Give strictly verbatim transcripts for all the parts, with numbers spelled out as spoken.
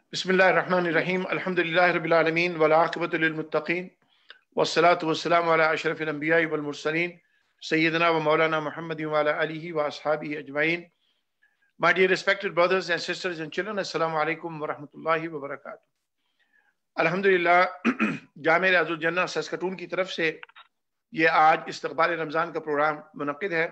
بسم اللہ الرحمن الرحیم الحمد للہ رب العالمین والعاقبۃ للمتقین والصلاة والسلام علی اشرف الانبیاء والمرسلین سیدنا و مولانا محمد وعلی آلہ واصحابہ اجمعین. My dear respected brothers and sisters and children, السلام علیکم ورحمۃ اللہ وبرکاتہ. الحمدللہ جامع ریاض الجنہ سسکٹون کی طرف سے یہ آج استقبال رمضان کا پروگرام منعقد ہے.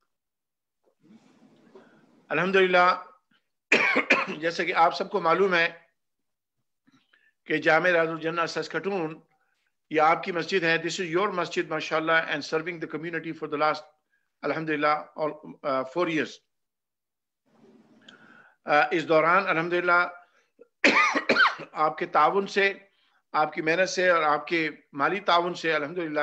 الحمدللہ جیسے کہ آپ سب کو معلوم ہے کہ جامع ریاض الجنہ سسکٹون یہ آپ کی مسجد ہے. دس از یور مسجد ماشاءاللہ and serving the community for the last الحمدللہ فور ایئرس. اس دوران الحمدللہ آپ کے تعاون سے، آپ کی محنت سے اور آپ کے مالی تعاون سے الحمدللہ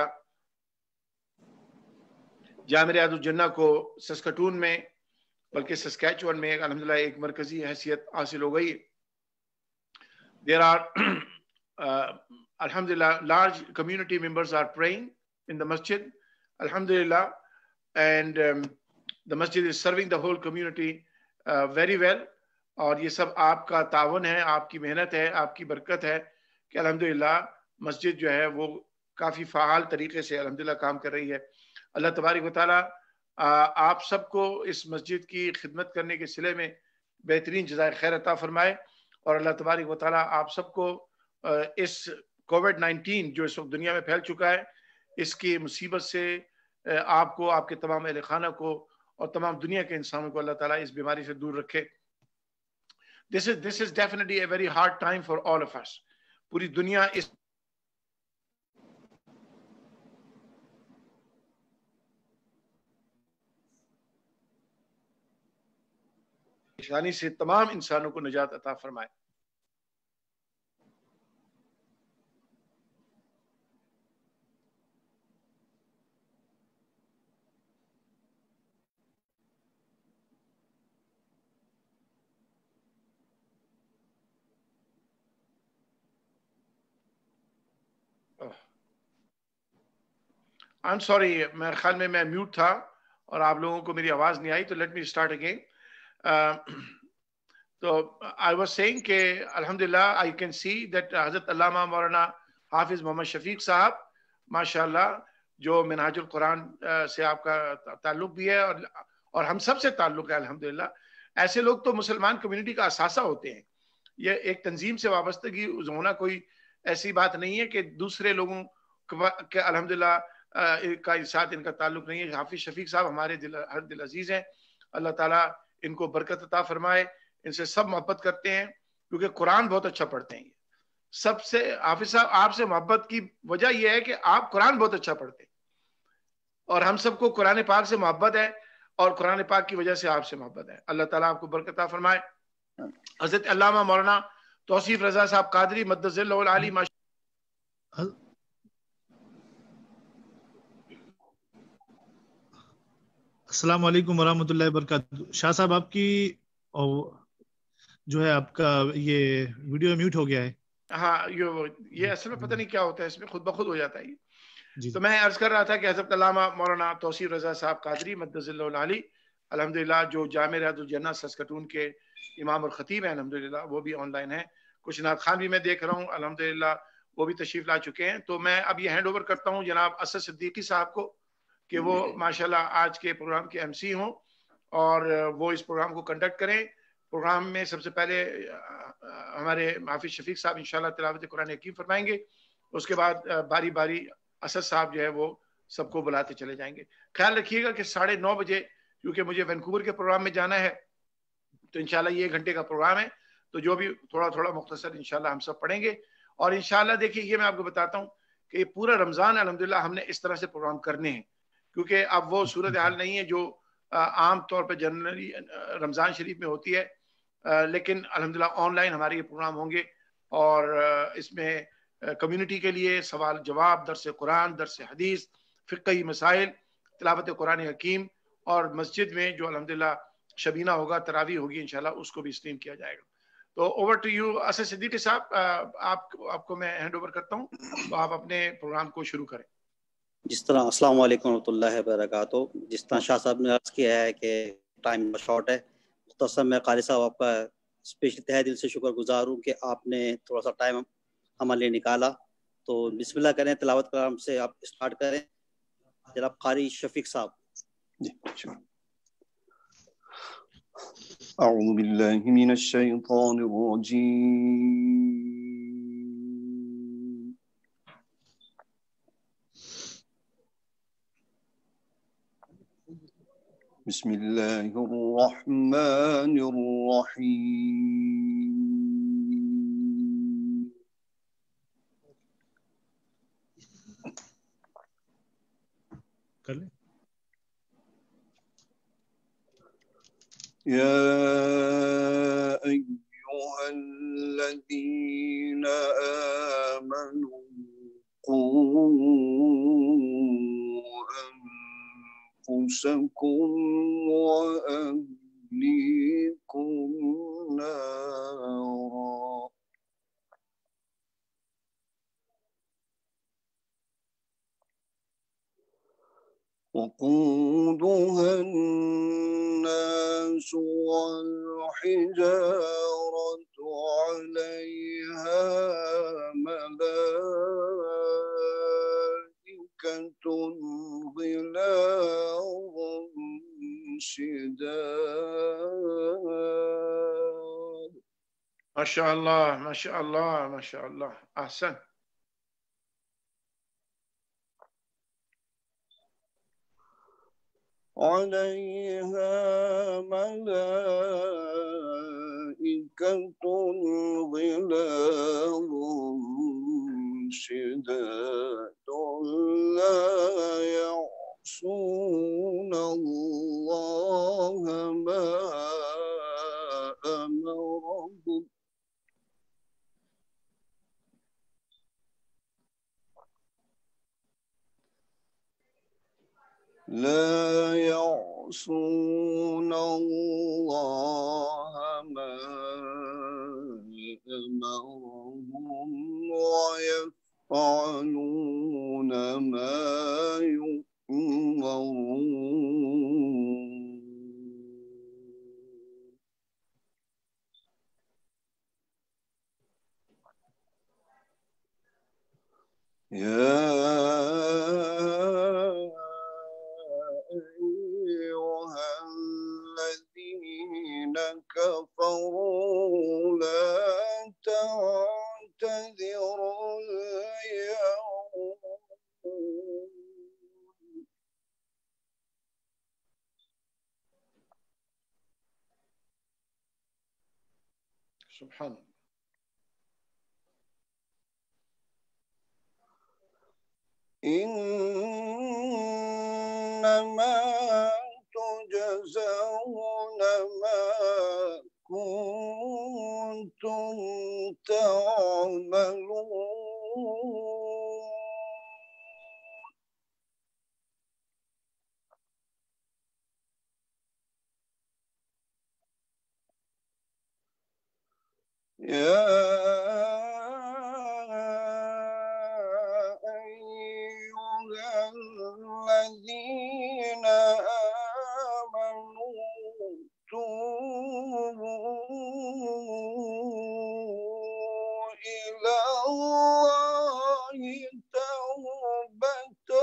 جامع ریاض الجنہ کو سسکٹون میں بلکہ سسکیچوان میں الحمدللہ ایک مرکزی حیثیت حاصل ہو گئی. There are uh, alhamdulillah large community members are praying in the masjid alhamdulillah, and um, the masjid is serving the whole community uh, very well. اور یہ سب آپ کا تعاون ہے، آپ کی محنت ہے، آپ کی برکت ہے کہ الحمدللہ مسجد جو ہے وہ کافی فعال طریقے سے الحمدللہ کام کر رہی ہے. اللہ تبارک و تعالیٰ آپ سب کو اس مسجد کی خدمت کرنے کے صلے میں بہترین جزائے خیر عطا فرمائے، اور اللہ تبارک و تعالیٰ آپ سب کو اس کووڈ نائنٹین جو اس وقت دنیا میں پھیل چکا ہے اس کی مصیبت سے آپ کو، آپ کے تمام اہل خانہ کو اور تمام دنیا کے انسانوں کو اللہ تعالیٰ اس بیماری سے دور رکھے. This is this is definitely a very hard time for all of us. پوری دنیا اس پریشانی سے تمام انسانوں کو نجات عطا فرمائے. I'm sorry, میرے خیال میں میں میوٹ تھا اور آپ لوگوں کو میری آواز نہیں آئی، تو let me start again. تو I was saying کہ الحمدللہ I can see that حضرت علامہ مولانا حافظ محمد شفیق صاحب ماشاءاللہ جو منہاج القرآن سے آپ کا تعلق بھی ہے اور اور ہم سب سے تعلق ہے الحمدللہ. ایسے لوگ تو مسلمان کمیونٹی کا اثاثہ ہوتے ہیں. یہ ایک تنظیم سے وابستگی ہونا کوئی ایسی بات نہیں ہے کہ دوسرے لوگوں کے الحمدللہ کا ساتھ ان کا تعلق نہیں ہے. حافظ شفیق صاحب ہمارے دل ہر دل عزیز ہیں. اللہ تعالیٰ ان کو برکت عطا فرمائے. ان سے سب محبت کرتے ہیں کیونکہ قرآن بہت اچھا پڑھتے ہیں. سب سے حافظ صاحب آپ سے محبت کی وجہ یہ ہے کہ آپ قرآن بہت اچھا پڑھتے ہیں، اور ہم سب کو قرآن پاک سے محبت ہے اور قرآن پاک کی وجہ سے آپ سے محبت ہے. اللہ تعالیٰ آپ کو برکت عطا فرمائے. حضرت علامہ مولانا توصیف رضا صاحب قادری مدظ اللہ العالی السلام علیکم ورحمۃ اللہ وبرکاتہ. شاہ صاحب آپ کی جو ہے آپ کا یہ ویڈیو میوٹ ہو گیا ہے. ہاں یہ اصل میں پتہ نہیں کیا ہوتا ہے، اس میں خود بخود ہو جاتا ہے یہ. تو میں عرض کر رہا تھا کہ حضرت علامہ مولانا توصیف رضا صاحب قادری مدظ اللہ العالی الحمدللہ جو جامع ریاض الجنہ سسکٹون کے امام اور خطیب ہیں الحمدللہ، وہ بھی آن لائن ہیں. کچھ نعت خان بھی میں دیکھ رہا ہوں الحمدللہ وہ بھی تشریف لا چکے ہیں. تو میں اب یہ ہینڈ اوور کرتا ہوں جناب اسد صدیقی صاحب کو کہ وہ ماشاءاللہ آج کے پروگرام کے ایم سی ہوں اور وہ اس پروگرام کو کنڈکٹ کریں. پروگرام میں سب سے پہلے ہمارے حافظ شفیق صاحب انشاءاللہ تلاوت قرآن حکیم فرمائیں گے. اس کے بعد باری باری اسد صاحب جو ہے وہ سب کو بلاتے چلے جائیں گے. خیال رکھیے گا کہ ساڑھے نو بجے کیونکہ مجھے وینکوور کے پروگرام میں جانا ہے تو انشاءاللہ یہ ایک گھنٹے کا پروگرام ہے، تو جو بھی تھوڑا تھوڑا مختصر انشاءاللہ ہم سب پڑھیں گے. اور انشاءاللہ دیکھیے یہ میں آپ کو بتاتا ہوں کہ یہ پورا رمضان الحمدللہ ہم نے اس طرح سے پروگرام کرنے ہیں کیونکہ اب وہ صورتحال نہیں ہے جو عام طور پہ جنرلی رمضان شریف میں ہوتی ہے، لیکن الحمدللہ آن لائن ہمارے یہ پروگرام ہوں گے اور اس میں کمیونٹی کے لیے سوال جواب، درس قرآن، درس حدیث، فقہی مسائل، تلاوت قرآن حکیم، اور مسجد میں جو الحمدللہ شبینہ ہوگا، تراویح ہوگی انشاءاللہ، اس کو بھی اسٹریم کیا جائے گا. تو over to you Asad Siddiqui صاحب، آپ آپ کو میں ہینڈ اوور کرتا ہوں، تو آپ اپنے پروگرام کو شروع کریں. جس طرح السلام علیکم ورحمۃ اللہ وبرکاتہ. جس طرح شاہ صاحب نے عرض کیا ہے کہ ٹائم شارٹ ہے، مختصر میں قاری صاحب آپ کا اسپیشلی تہہ دل سے شکر گزار ہوں کہ آپ نے تھوڑا سا ٹائم ہمارے لیے نکالا. تو بسم اللہ کریں, تلاوت کلام سے آپ اسٹارٹ کریں جناب قاری شفیق صاحب. جی شکریہ. اعوذ باللہ من الشیطان الرجیم. بسم اللہ الرحمن الرحیم. کر لیں. یا ایہا الذین آمنوا قوا أنفسكم وأهليكم نارا وقودها الناس والحجارة عليها ملائكة غلاظ شداد. ما شاء الله ما شاء الله ما شاء الله. أحسن. عليها ملائكة غلاظ شداد لا يعصون الله ما أمرهم لا يعصون الله ما أمرهم ويفعلون ما يؤمرون. يا أيها الذين كفروا لا تعتذروا اليوم سبحان الله. إنما تجزون ما كنتم تعملون. يا أيها الذين آمنوا توبوا إلى الله توبة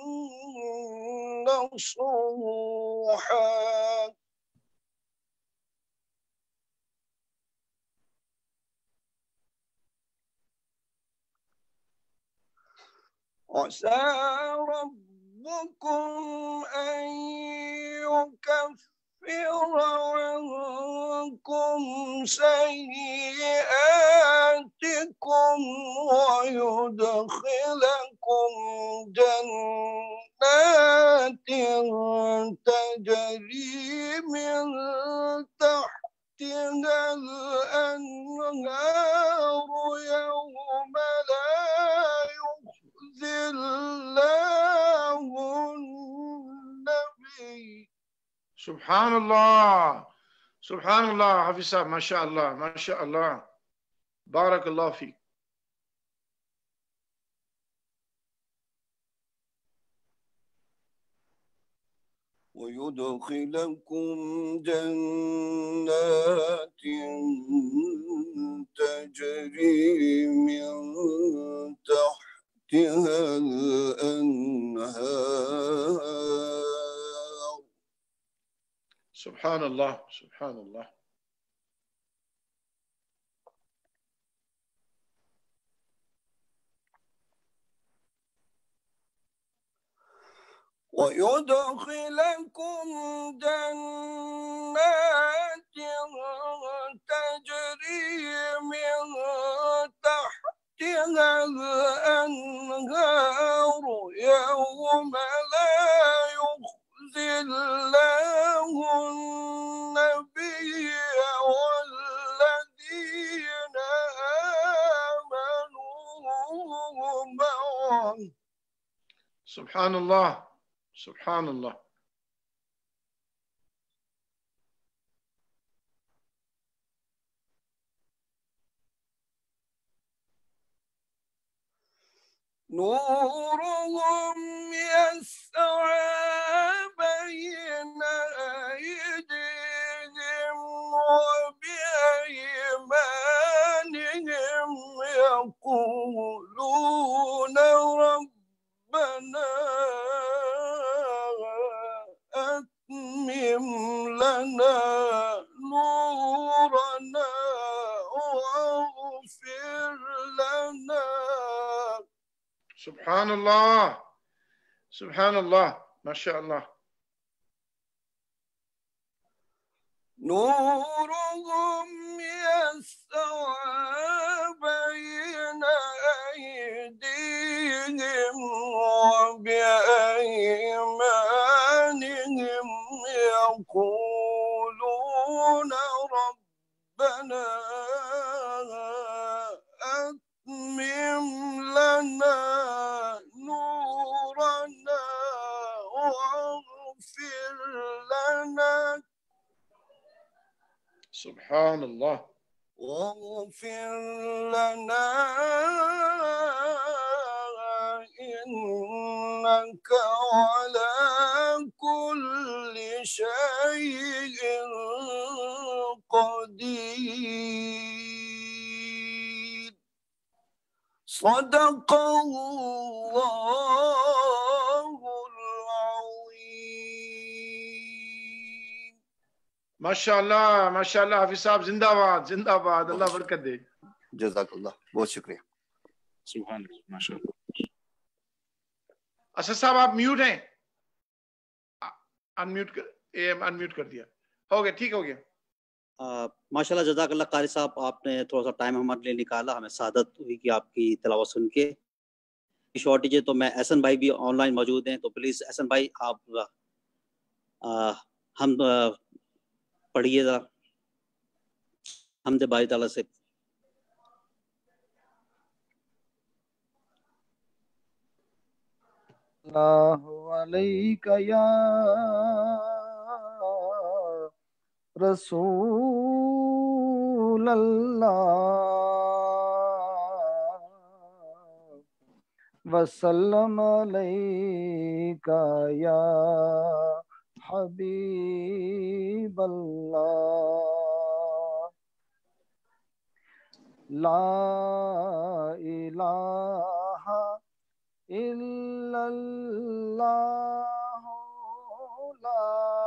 نصوحا عسى ربكم أن يكفر عنكم سيئاتكم ويدخلكم جنات تجري من تحتها الأنهار يوم لا يخزي الله النبي. سبحان الله سبحان الله. حفيظ صاحب ما شاء الله ما شاء الله. بارك الله فيك. ويدخلكم جنات تجري من تحتها الأنهار. سبحان الله سبحان الله. ويدخلكم جنات تجري من تحتها الأنهار يوم لا يخزي الله النبي والذين آمنوا معه. سبحان الله سبحان الله. نورهم يسعى بين أيديهم وبأيمانهم يقولون ربنا أتمم لنا نورنا واغفر لنا. سبحان الله سبحان الله ما شاء الله. نورهم يسعى بين أيديهم وبأيمانهم يقولون ربنا أتمم لنا نورنا واغفر لنا. سبحان الله. واغفر لنا إنك على كل شيء قدير. صدق الله العظيم. ماشاءاللہ ماشاءاللہ حافظ صاحب زندہ باد زندہ باد. اللہ برکت دے. جزاک اللہ، بہت شکریہ. سبحان اللہ ماشاءاللہ. اسد صاحب آپ میوٹ ہیں. ان میوٹ کر ان میوٹ کر دیا. ہو گیا ٹھیک ہو گیا. ماشاء اللہ جزاک اللہ قاری صاحب، آپ نے تھوڑا سا ٹائم ہمارے لیے نکالا. ہمیں سعادت ہوئی کہ آپ کی تلاوت سن کے. شارٹیج ہے تو میں احسن بھائی بھی آن لائن موجود ہیں، تو پلیز احسن بھائی آپ ہم پڑھیے ذرا حمد باری تعالیٰ سے. اللہ علیک یا رسول اللہ وسلم علیک یا حبیب اللہ. لا الہ الا اللہ لا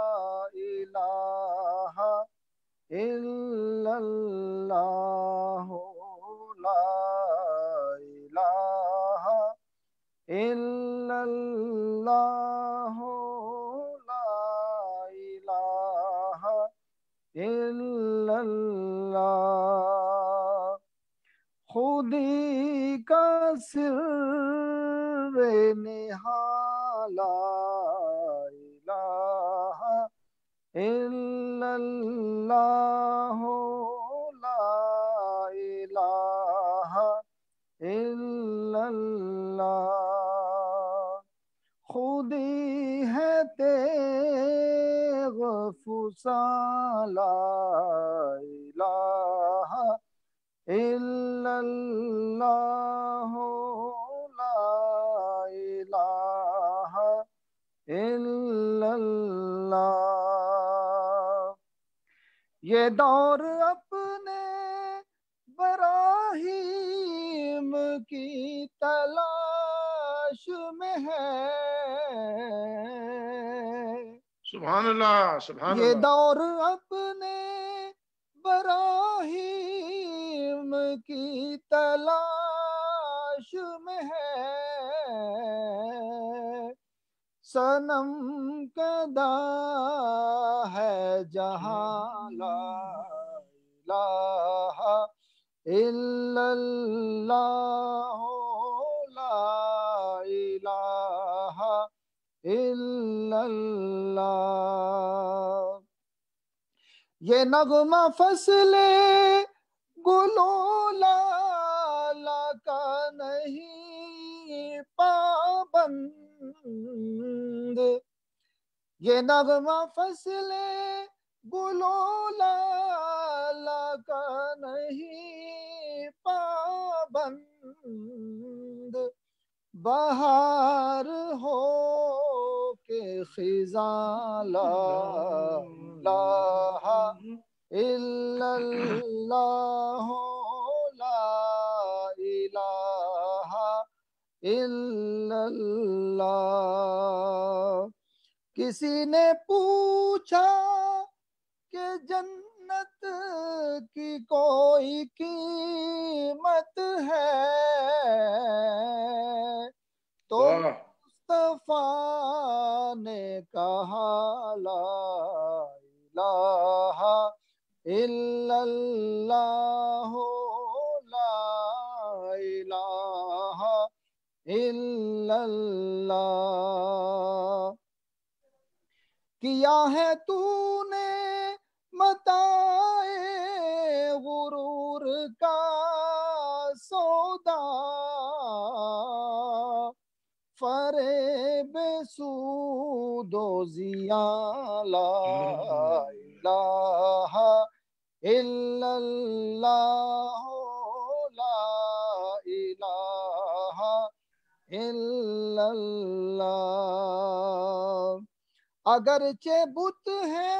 الہ الا اللہ لا الہ الا اللہ لا الہ الا اللہ. خودی کا سر نہالا الہ الا اللہ لا الہ الا اللہ. خودی ہے تیغ فسالا الہ الا اللہ لا الہ الا اللہ. یہ دور اپنے براہیم کی تلاش میں ہے، سبحان اللہ سبحان یہ اللہ، دور اپنے براہیم کی تلاش میں ہے، صنم کدا ہے جہاں لا الہ الا اللہ، لا الہ الا اللہ۔ یہ نغمہ فصل گلو لالا کا نہیں پابند، یہ نغمہ فصل گلو لالا کا نہیں پابند، بہار ہو کے خزاں لا الہ الا اللہ، لا الہ الا اللہ۔ کسی نے پوچھا کہ جنت کی کوئی قیمت ہے، تو مصطفیٰ نے کہا لا الہ الا اللہ، لا الہ الا اللہ۔ کیا ہے تو نے متاع غرور کا سودا، فریب سود و زیاں لا الہ الا اللہ، لا الہ الا اللہ۔ اگرچہ بت ہے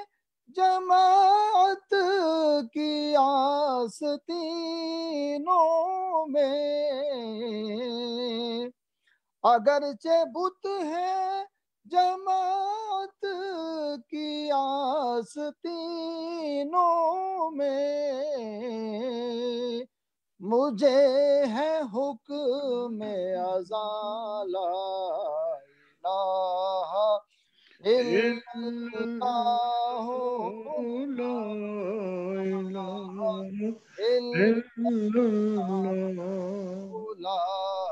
جماعت کی آستینوں میں، اگرچہ بت ہے جماعت کی آستینوں میں، مجھے ہے حکم اذاں لا الہ الا اللہ، لا الہ الا اللہ، لا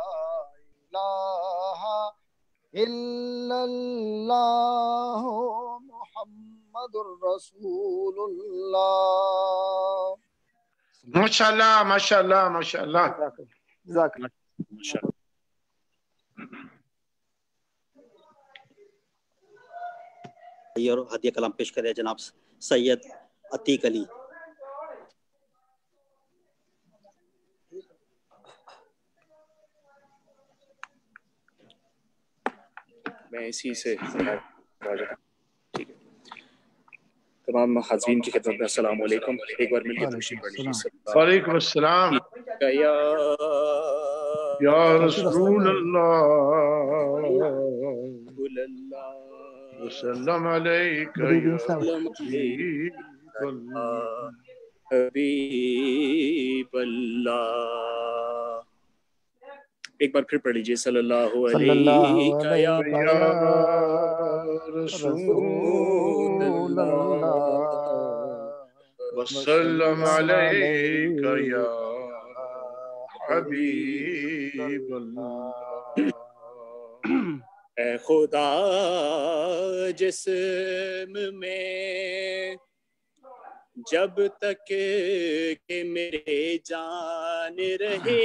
الہ الا اللہ محمد الرسول اللہ۔ ماشاءاللہ ماشاءاللہ ماشاءاللہ۔ جزاک اللہ۔ اور ہدیہ کلام پیش کرے جناب سید عتیق علی۔ میں اسی سے ٹھیک ہے۔ تمام حاضرین کی خدمت میں السلام علیکم، ایک بار مل کے تشریف پڑھ لیجیے۔ وعلیکم السلام یا یا رسول اللہ وسلم علیک یا حبیب اللہ۔ ایک بار پھر پڑھ لیجیے صلی اللہ علیہ یا رسول اللہ وسلم علیک یا حبیب اللہ۔ اے خدا جسم میں جب تک کہ میرے جان رہے،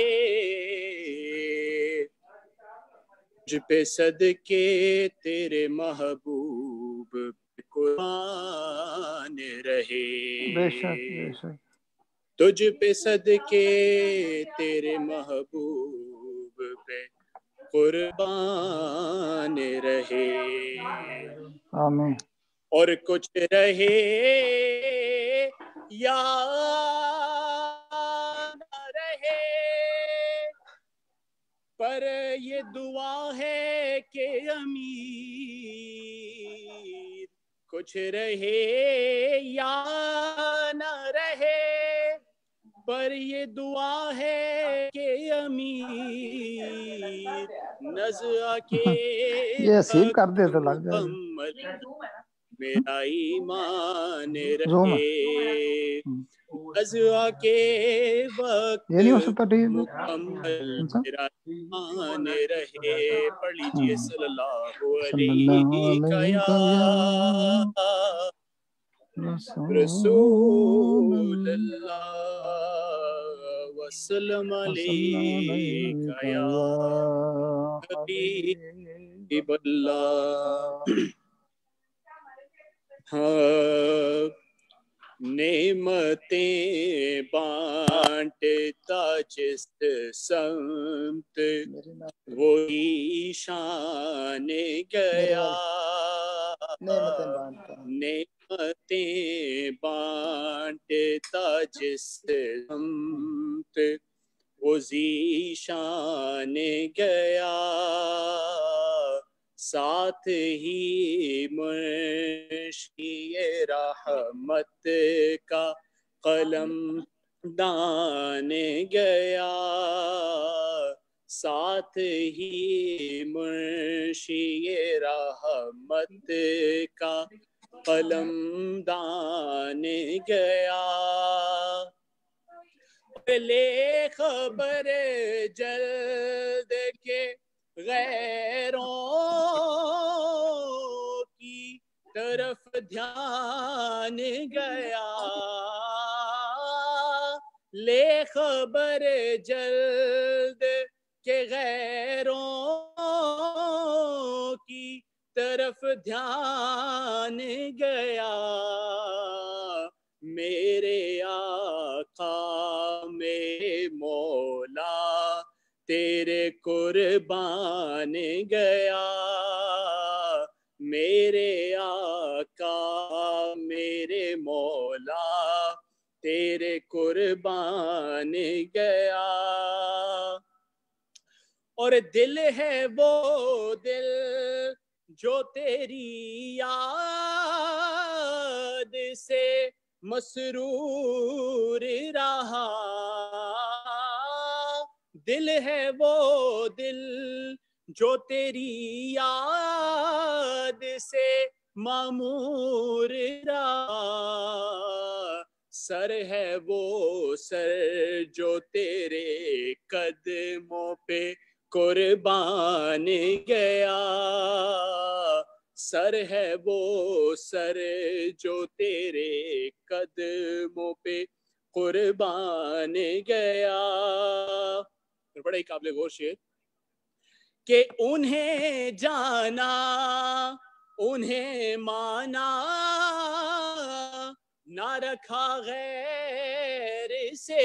تجھ پہ صدقے تیرے محبوب قربان رہے، بے شک بے شک، تجھ پہ صدقے تیرے محبوب پہ قربان رہے۔ آمین۔ اور کچھ رہے یا نہ رہے، پر یہ دعا ہے کہ امیر کچھ رہے یا نہ رہے، پر یہ دعا ہے کہ امیر نزع کے یہ سیو کر دے تو لگ جائے مکمل میرا ایمان زوم رہے، نزع کے وقت یہ نہیں ہو سکتا ٹھیک مکمل میرا ایمان رہے۔ پڑھ لیجئے صلی اللہ صلی اللہ علیہ علیہ یا رسول اللہ وسلم علیکہ یا حبیب اللہ۔ ہاں نعمتیں بانٹتا جس سمت وہی شان گیا، نعمتیں بانٹتا جس سمت وہی شان گیا، ساتھ ہی منشی رحمت کا قلم دان گیا، ساتھ ہی منشی رحمت کا قلم دان گیا، لے خبر جلد کے غیروں کی طرف دھیان گیا، لے خبر جلد کے غیروں کی طرف دھیان گیا، میرے آقا میرے مولا تیرے قربان گیا، میرے آقا میرے مولا تیرے قربان گیا، اور دل ہے وہ دل جو تیری یاد سے مسرور رہا، دل ہے وہ دل جو تیری یاد سے معمور رہا، سر ہے وہ سر جو تیرے قدموں پہ قربان گیا، سر ہے وہ سر جو تیرے قدموں پہ قربان گیا۔ بڑا ہی قابل غور شعر کہ انہیں جانا انہیں مانا نہ رکھا غیر سے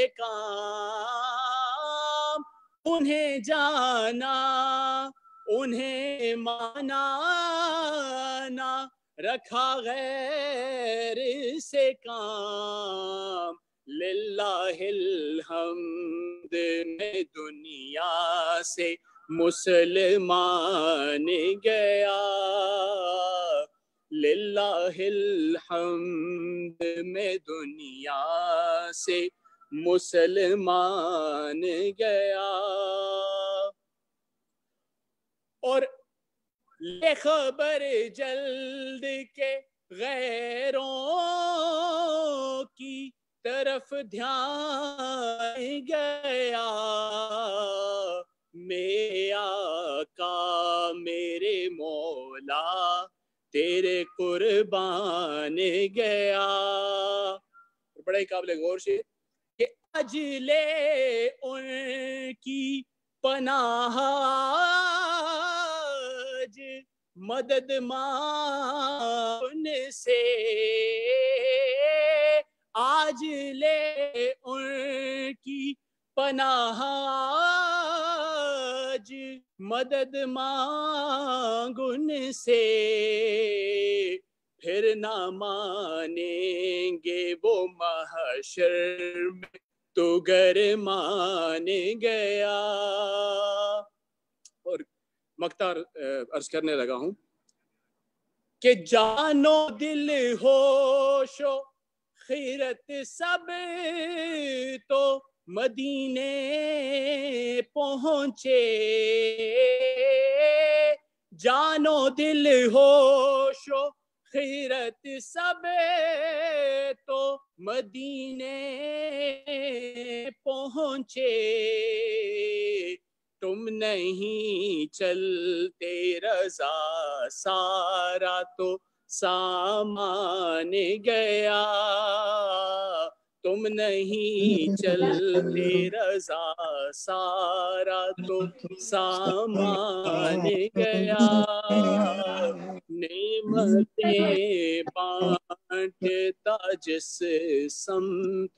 کام، انہیں جانا انہیں مانا نہ رکھا غیر سے کام، للہ الحمد میں دنیا سے مسلمان گیا، للہ الحمد میں دنیا سے مسلمان گیا، اور لے خبر جلد کے غیروں کی طرف دھیان گیا، میرے آقا میرے مولا تیرے قربان گیا۔ بڑا ہی قابل غور شعر کہ اجلے ان کی پناہ آج مدد مان سے، آج لے ان کی پناہ آج مدد مانگ ان سے، پھر نہ مانیں گے وہ محشر میں تو گر مان گیا. اور مقطع عرض کرنے لگا ہوں کہ جانو دل ہوش و خیرت سب تو مدینے پہنچے. جانو دل ہوش و خیرت سب تو مدینے پہنچے. تم نہیں چلتے رضا سارا تو سامان گیا. تم نہیں چلتے رضا سارا تو سامان گیا. نعمتیں بانٹتا جس سمت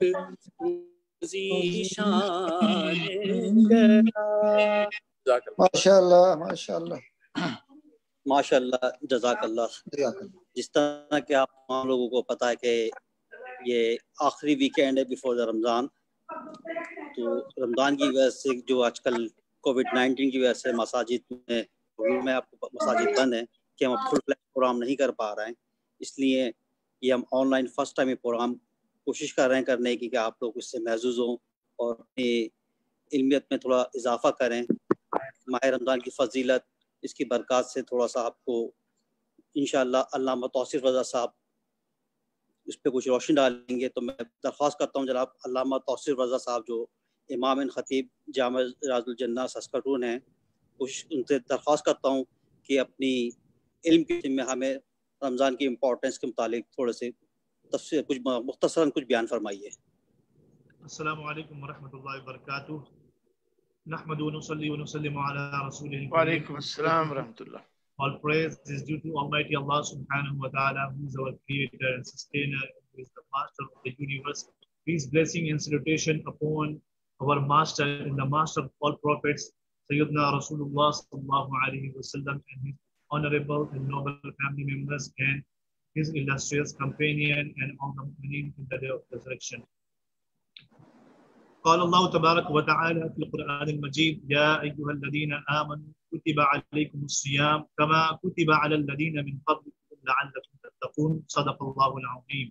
ذیشان گیا. ماشاء اللہ ماشاء اللہ ماشاء اللہ جزاک اللہ. جس طرح کہ آپ تمام لوگوں کو پتہ ہے کہ یہ آخری ویکینڈ ہے بیفور دا رمضان. تو رمضان کی وجہ سے جو آج کل کووڈ نائنٹین کی وجہ سے مساجد میں میں آپ کو مساجد بند ہیں کہ ہم فل فلیج پروگرام نہیں کر پا رہے ہیں. اس لیے یہ ہم آن لائن فرسٹ ٹائم یہ پروگرام کوشش کر رہے ہیں کرنے کی کہ آپ لوگ اس سے محظوظ ہوں اور اپنی علمیت میں تھوڑا اضافہ کریں. ماہ رمضان کی فضیلت اس کی برکات سے تھوڑا سا آپ کو انشاءاللہ علامہ توصیف رضا صاحب اس پہ کچھ روشنی ڈالیں گے. تو میں درخواست کرتا ہوں جناب علامہ توصیف رضا صاحب جو امام خطیب جامع ریاض الجنہ سسکٹون ہیں, کچھ ان سے درخواست کرتا ہوں کہ اپنی علم کی میں ہمیں رمضان کی امپورٹنس کے متعلق تھوڑے سے تفصیل کچھ مختصراً کچھ بیان فرمائیے. السلام علیکم ورحمۃ اللہ وبرکاتہ. نحمد و نصلی و نسلم علی رسول اللہ. وعلیکم السلام ورحمۃ اللہ. All praise is due to Almighty Allah subhanahu wa ta'ala, who is our creator and sustainer, who is the master of the universe. Peace, blessing and salutation upon our master and the master of all prophets, Sayyidina Rasulullah sallallahu alayhi wa sallam, and his honorable and noble family members and his illustrious companion and all the mu'mineen in the day of resurrection. قال الله تبارك وتعالى في القرآن المجيد يا أيها الذين آمنوا كتب عليكم الصيام كما كتب على الذين من قبلكم لعلكم تتقون. صدق الله العظيم.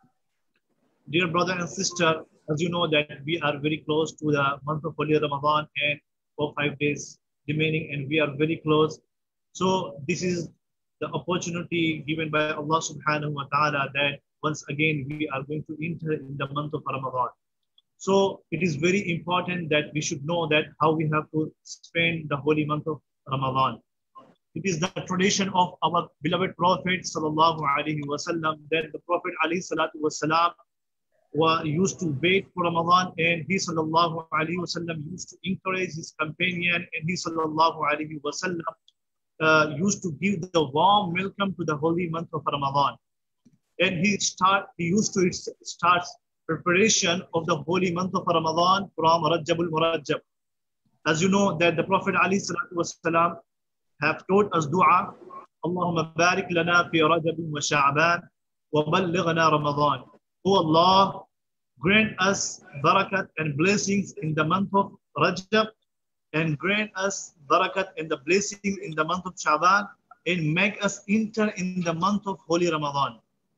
Dear brother and sister, as you know that we are very close to the month of Holy Ramadan and four five days remaining and we are very close. So this is the opportunity given by Allah subhanahu wa ta'ala that once again we are going to enter in the month of Ramadan. So it is very important that we should know that how we have to spend the holy month of Ramadan. It is the tradition of our beloved Prophet sallallahu alaihi wasallam that the Prophet alayhi salatu wasalam used to wait for Ramadan, and he sallallahu alaihi wasallam used to encourage his companion, and he sallallahu alaihi wasallam uh, used to give the warm welcome to the holy month of Ramadan. And he start he used to start preparation of the holy month of Ramadan from Rajabul Murajab. As you know that the Prophet alayhi salatu wasalam have taught us dua, Allahumma barik lana fi Rajab wa Sha'ban wa ballighna Ramadan. Oh Allah, grant us barakat and blessings in the month of Rajab and grant us barakat and the blessing in the month of Sha'ban and make us enter in the month of holy Ramadan.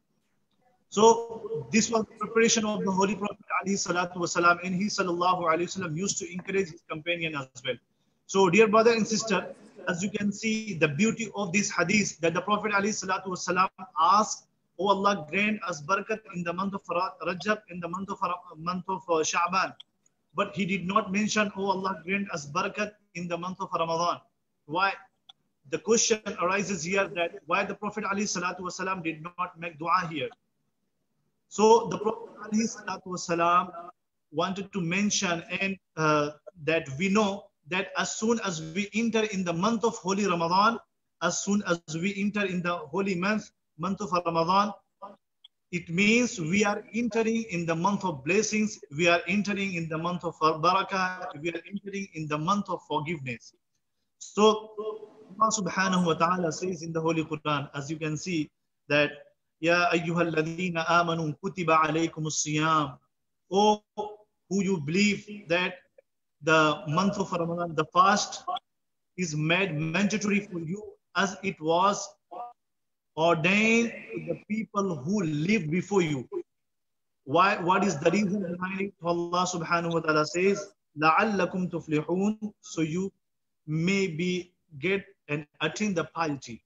So this was the preparation of the Holy Prophet alayhi salatu wasalam, and he sallallahu alayhi wasallam used to encourage his companion as well. So dear brother and sister, as you can see the beauty of this hadith that the Prophet alayhi salatu wasalam asked, oh Allah, grant us barakat in the month of Rajab, in the month of month of uh, Sha'ban. But he did not mention, oh Allah, grant us barakat in the month of Ramadan. Why? The question arises here that why the Prophet alayhi salatu wasalam did not make dua here. So the Prophet ﷺ wanted to mention and uh, that we know that as soon as we enter in the month of Holy Ramadan, as soon as we enter in the holy month, month of Ramadan, it means we are entering in the month of blessings, we are entering in the month of barakah, we are entering in the month of forgiveness. So Allah subhanahu wa ta'ala says in the Holy Quran, as you can see, that Ya ayyuhalladhina amanu kutiba alaykumus siyam. Oh, who you believe that the month of Ramadan, the fast is made mandatory for you as it was ordained to the people who lived before you. Why? What is the reason behind it? Allah subhanahu wa ta'ala says, لَعَلَّكُمْ تُفْلِحُونَ, so you may be get and attain the piety.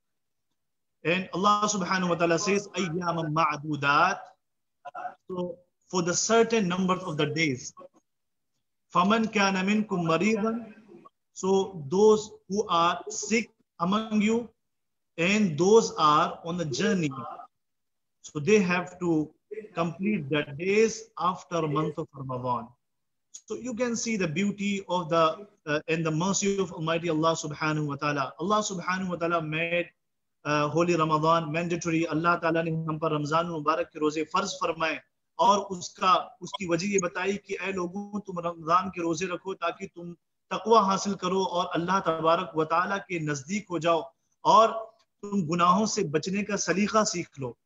And Allah subhanahu wa ta'ala says, أَيَّامًا مَعْدُودَاتٍ, so for the certain number of the days. فَمَنْ كَانَ مِنْكُمْ مَرِيضًا, so those who are sick among you and those are on the journey, so they have to complete the days after a month of Ramadan. So you can see the beauty of the uh, and the mercy of Almighty Allah subhanahu wa ta'ala. Allah subhanahu wa ta'ala made uh, holy Ramadan mandatory. Allah ta'ala ne hum par Ramzan Mubarak ke roze farz farmaye aur uska uski wajh ye batayi ki ay logon tum Ramzan ke roze rakho taki tum taqwa hasil karo aur Allah tabarak wa ta'ala ke nazdeek ho jao aur tum गुनाहों से बचने का सलीका सीख लो.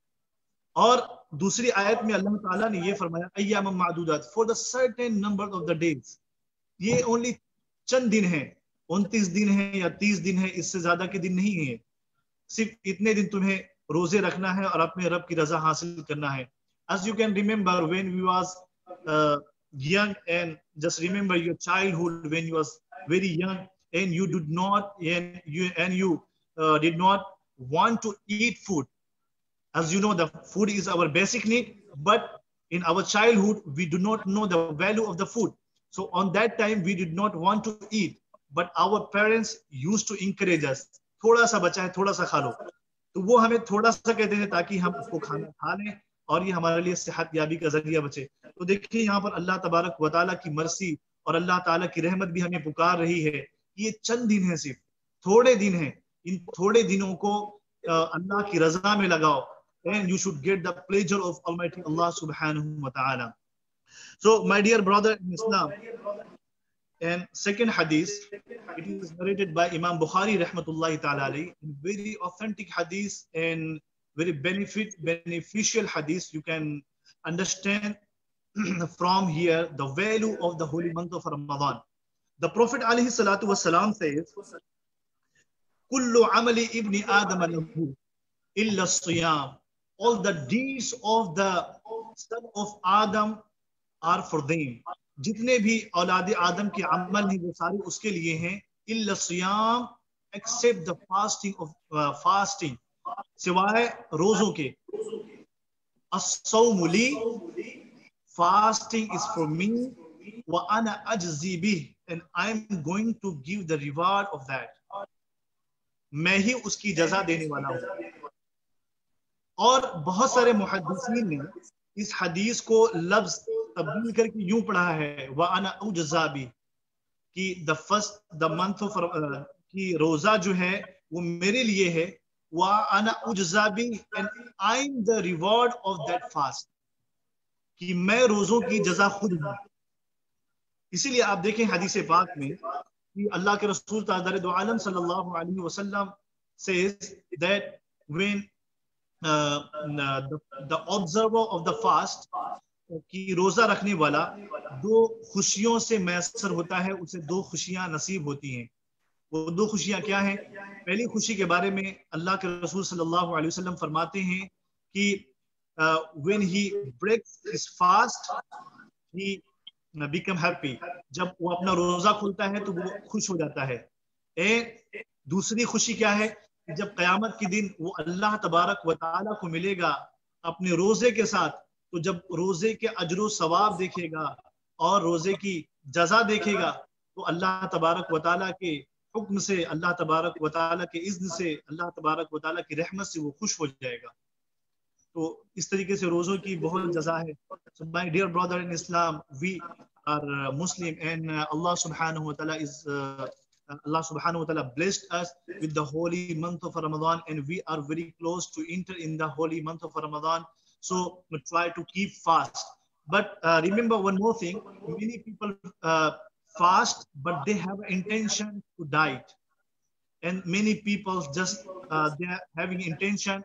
और दूसरी आयत में अल्लाह ताला ने ये फरमाया अय्याम मादूदात, for the certain number of the days. ये ओनली चंद दिन हैं, उनतीस दिन हैं या तीस दिन हैं, इससे ज्यादा के दिन नहीं है. सिर्फ इतने दिन तुम्हें रोजे रखना है और अपने रब की रजा हासिल करना है. As you can remember when we was uh, young, and just remember your childhood when you was very young and you did not and you and you uh, did not want to eat food. As you know, the food is our basic need, but in our childhood, we do not know the value of the food. So on that time, we did not want to eat, but our parents used to encourage us, थोड़ा सा बचा है, थोड़ा सा खा लो. तो वो हमें थोड़ा सा कहते हैं ताकि हम उसको खाना खा लें और ये हमारे लिए सेहत याबी का जरिया बचे. तो देखिए यहाँ पर अल्लाह तबारक व तआला की मर्सी और अल्लाह ताला की रहमत भी हमें पुकार रही है. ये चंद दिन है, सिर्फ थोड़े दिन हैं. इन थोड़े दिनों को अल्लाह की रजा में लगाओ, and you should get the pleasure of Almighty Allah subhanahu wa ta'ala. So my dear brother in Islam, and second hadith, it is narrated by Imam Bukhari rahmatullahi ta'ala alayhi, very authentic hadith and very benefit beneficial hadith. You can understand from here the value of the holy month of Ramadan. The Prophet alayhi salatu wasalam says, kullu amali ibni adam lahu illa siyam. All the deeds of the son of Adam are for them. जितने भी औलाद आदम के अमल हैं वो सारे उसके लिए हैं. इल्ला सियाम, except the fasting of uh, fasting, सिवाय रोजों के. as-sawmu li, fasting is for me. wa ana ajzi bih, and I'm going to give the reward of that. मैं ही उसकी जजा देने वाला हूँ. और बहुत सारे मुहद्दिसीन ने इस हदीस को लफ्ज तब्दील करके यूं पढ़ा है व अना उजज़ा बि, कि the first the month of की रोजा जो है वो मेरे लिए है. व अना उजज़ा बि, and I am the reward of that fast, कि मैं रोजों की जजा खुद हूं. इसीलिए आप देखें हदीस पाक में कि अल्लाह के रसूल ताज़दार दो आलम सल्लल्लाहु अलैहि वसल्लम says that when Uh, the, the observer of the fast, कि रोजा रखने वाला दो खुशियों से मैसर होता है, उसे दो खुशियां नसीब होती हैं. वो दो खुशियां क्या हैं? पहली खुशी के बारे में अल्लाह के रसूल सल्लल्लाहु अलैहि वसल्लम फरमाते हैं कि uh, when he breaks his fast he become happy. जब वो अपना रोजा खोलता है तो वो खुश हो जाता है. ए दूसरी खुशी क्या है? जब कयामत के दिन वो अल्लाह तबारक व तआला को मिलेगा अपने रोजे के साथ, तो जब रोजे के अजर सवाब देखेगा और रोजे की जजा देखेगा तो अल्लाह तबारक व तआला के हुक्म से, अल्लाह तबारक व तआला के इज़्न से, अल्लाह तबारक व तआला की रहमत से वो खुश हो जाएगा. तो इस तरीके से रोजों की बहुत जजा है. So my dear brother in Islam, we are Muslim and Allah subhanahu wa ta'ala is uh, Allah subhanahu wa ta'ala blessed us with the holy month of Ramadan, and we are very close to enter in the holy month of Ramadan. So we try to keep fast. But uh, remember one more thing, many people uh, fast, but they have intention to diet. And many people just, uh, they are having intention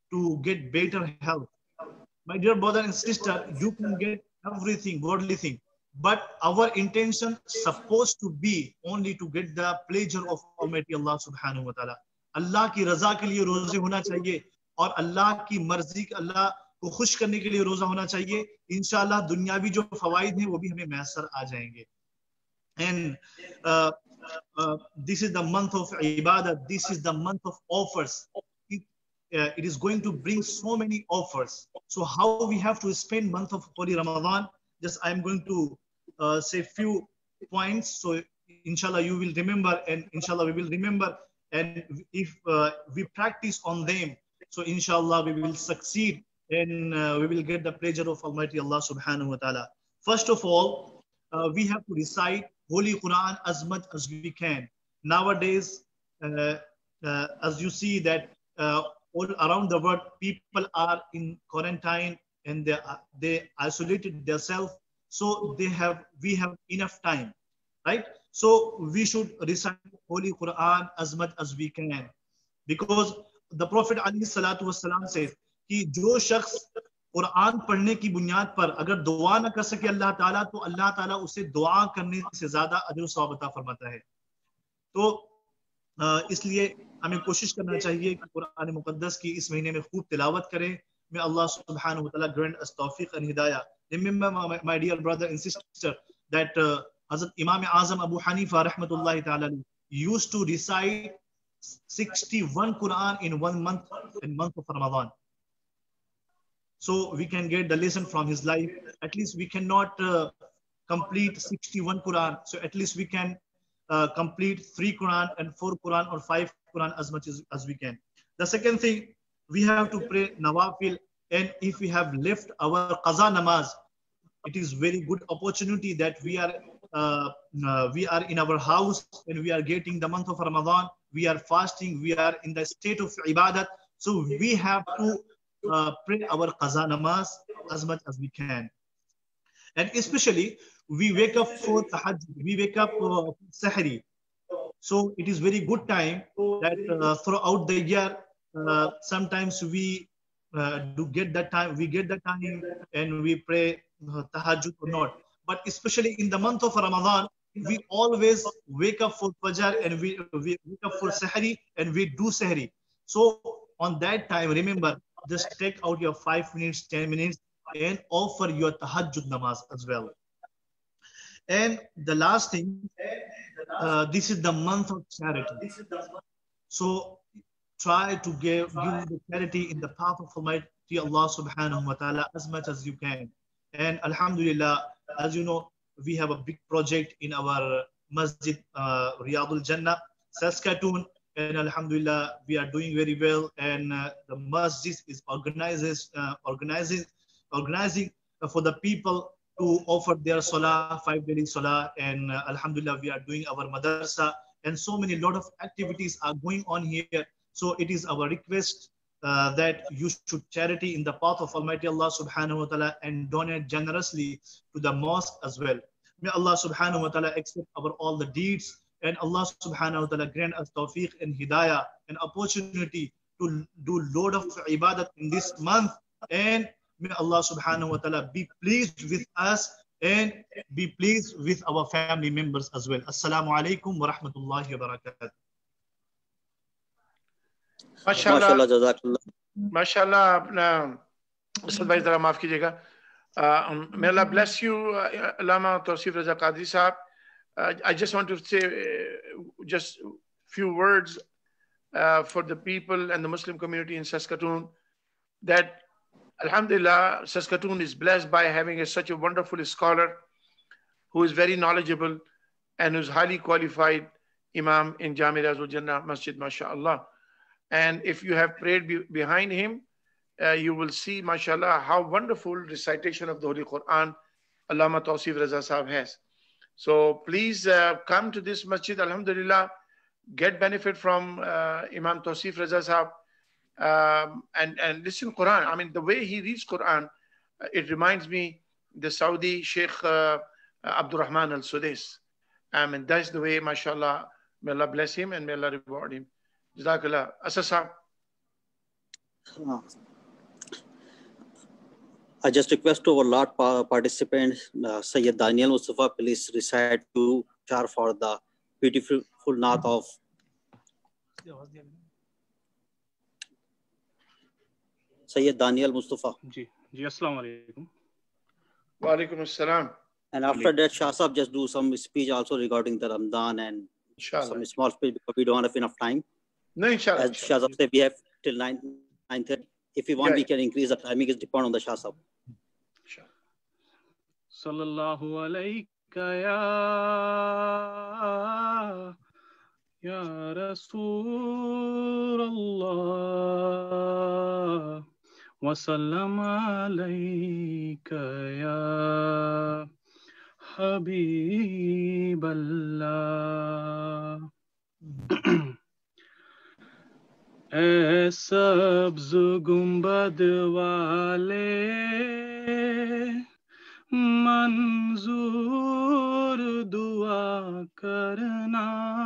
to get better health. My dear brother and sister, you can get everything, worldly thing, but our intention supposed to be only to get the pleasure of Almighty Allah subhanahu wa ta'ala. Allah की रजा के लिए रोजे होना चाहिए और अल्लाह की मर्जी अल्लाह को खुश करने के लिए रोजा होना चाहिए. इंशाअल्लाह दुनियावी जो फवाइद हैं वो भी हमें मैसर आ जाएंगे. And uh, uh, this is the month of ibadah. This is the month of offers. It, uh, it is going to bring so many offers. So how we have to spend month of Holy Ramadan? Just I am going to uh, say few points. So inshallah you will remember, and inshallah we will remember. And if uh, we practice on them, so inshallah we will succeed, and uh, we will get the pleasure of Almighty Allah subhanahu wa ta'ala. First of all, uh, we have to recite Holy Quran as much as we can. Nowadays, uh, uh, as you see that uh, all around the world, people are in quarantine and they are, they isolated themselves. So they have we have enough time, right? So we should recite Holy Quran as much as we can, because the Prophet alayhi salatu wasalam says कि जो शख्स कुरान पढ़ने की बुनियाद पर अगर दुआ न कर सके अल्लाह ताला, तो अल्लाह ताला उसे दुआ करने से ज्यादा अजर सवाब अता फरमाता है. तो इसलिए हमें कोशिश करना चाहिए कि कुरान मुकद्दस की इस महीने में खूब तिलावत करें. May Allah subhanahu wa ta'ala grant us tawfiq and hidayah. Remember, my, my dear brother and sister, that uh, Hazrat Imam Azam Abu Hanifa rahmatullahi ta'ala used to recite sixty-one Quran in one month, in month of Ramadan. So we can get the lesson from his life. At least we cannot uh, complete sixty-one Quran. So at least we can uh, complete three Quran and four Quran or five Quran as much as, as we can. The second thing, we have to pray Nawafil. And if we have left our Qaza Namaz, it is very good opportunity that we are uh, uh, we are in our house and we are getting the month of Ramadan. We are fasting. We are in the state of Ibadat. So we have to Uh, pray our qaza namaz as much as we can. And especially we wake up for tahajjud, we wake up uh, sahri. So it is very good time that uh, throughout the year, uh, sometimes we uh, do get that time, we get that time and we pray uh, tahajjud or not. But especially in the month of Ramadan, we always wake up for fajr and we, we wake up for sahri and we do sahri. So on that time, remember, just take out your five minutes, ten minutes and offer your tahajjud namaz as well. And the last thing, uh, this is the month of charity. So try to give, give the charity in the path of Almighty Allah subhanahu wa ta'ala as much as you can. And alhamdulillah, as you know, we have a big project in our masjid, uh, Riyadul Jannah, Saskatoon. And alhamdulillah, we are doing very well. And uh, the masjid is organizes, uh, organizing, organizing for the people to offer their salah, five daily salah. And uh, alhamdulillah, we are doing our madrasa. And so many lot of activities are going on here. So it is our request uh, that you should charity in the path of Almighty Allah subhanahu wa ta'ala and donate generously to the mosque as well. May Allah subhanahu wa ta'ala accept our all the deeds. And Allah subhanahu wa ta'ala grant us tawfiq and hidayah, an opportunity to do load of ibadat in this month. And may Allah subhanahu wa ta'ala be pleased with us and be pleased with our family members as well. Assalamu alaikum wa rahmatullahi wa barakatuh. MashaAllah, jazakallah. MashaAllah, apna Ustad bhai zara maaf kijiyega. May Allah bless you, Allama Tawseef Raza Qadri sahab. Uh, I just want to say uh, just a few words uh, for the people and the Muslim community in Saskatoon, that alhamdulillah, Saskatoon is blessed by having a, such a wonderful scholar who is very knowledgeable and who is highly qualified Imam in Jami Riyadul Jannah Masjid, mashallah. And if you have prayed be behind him, uh, you will see, mashallah, how wonderful recitation of the Holy Quran Allama Tawseef Raza Sahab has. So please uh, come to this masjid, alhamdulillah, get benefit from uh, Imam Tawseef Raza Sahab, um, and, and listen Quran. I mean, the way he reads Quran, uh, it reminds me the Saudi Sheikh uh, Abdul Rahman Al-Sudais. I mean, that's the way, mashallah, may Allah bless him and may Allah reward him. Jazakallah. Asasa. Uh, I just request to our lot participants, uh, Sayyid Daniel Mustafa, please recite to char for the beautiful naat of Sayyid Daniel Mustafa. Ji, ji, assalamu alaikum. Wa alaikum assalam. And after that, Shah Sahab just do some speech also regarding the Ramadan and inshallah. Some small speech because we don't have enough time. No, inshallah. As Shah Sahab said, we have till nine nine thirty. If we want, yeah, we can increase the timing. It depends on the Shah Sahab. Sallallahu alayka ya ya Rasulullah wa sallam alayka ya Habiballah. اے سبز گنبد والے منظور دعا کرنا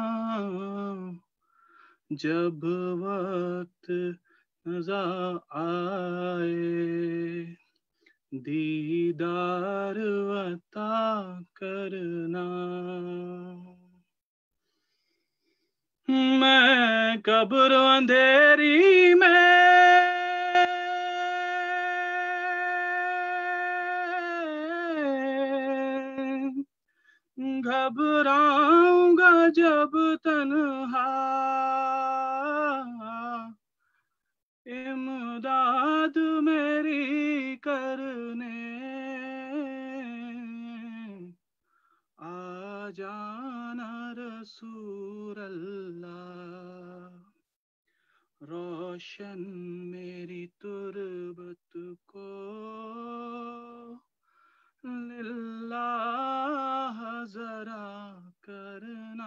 جب وقت نظر آئے دیدار عطا کرنا میں قبر اندھیری میں گھبراؤں گا جب تنہا امداد میری کرنے آ جانا رسول اللہ روشن میری تربت کو للہ ذرا کرنا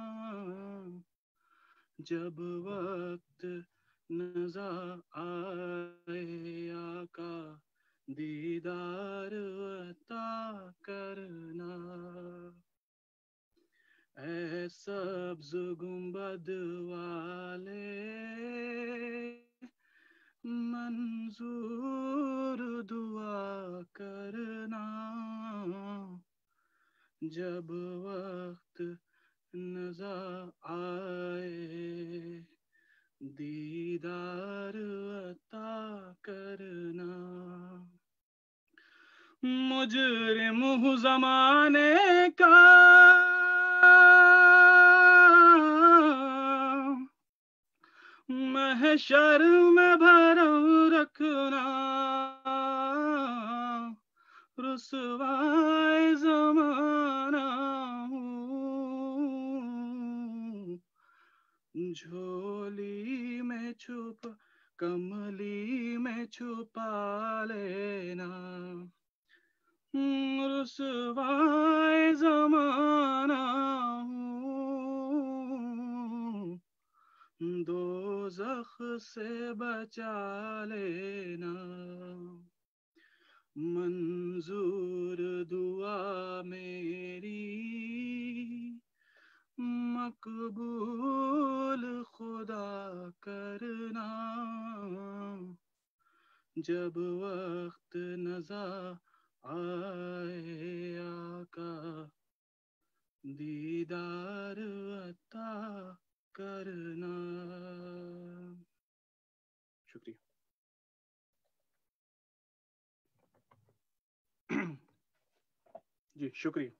جب وقت نظر آئے آقا دیدار عطا کرنا اے سبز گنبد والے منظور دعا کرنا جب وقت نظر آئے دیدار عطا کرنا مجرم ہوں زمانے کا محشر میں بھرم رکھنا رسوائے زمانہ ہوں جھولی میں چھپ کملی میں چھپا لینا رسوائے زمانہ ہوں دوزخ سے بچا لینا منظور دعا میری مقبول خدا کرنا جب وقت نظر آئے آقا دیدار عطا کرنا شکریہ جی شکریہ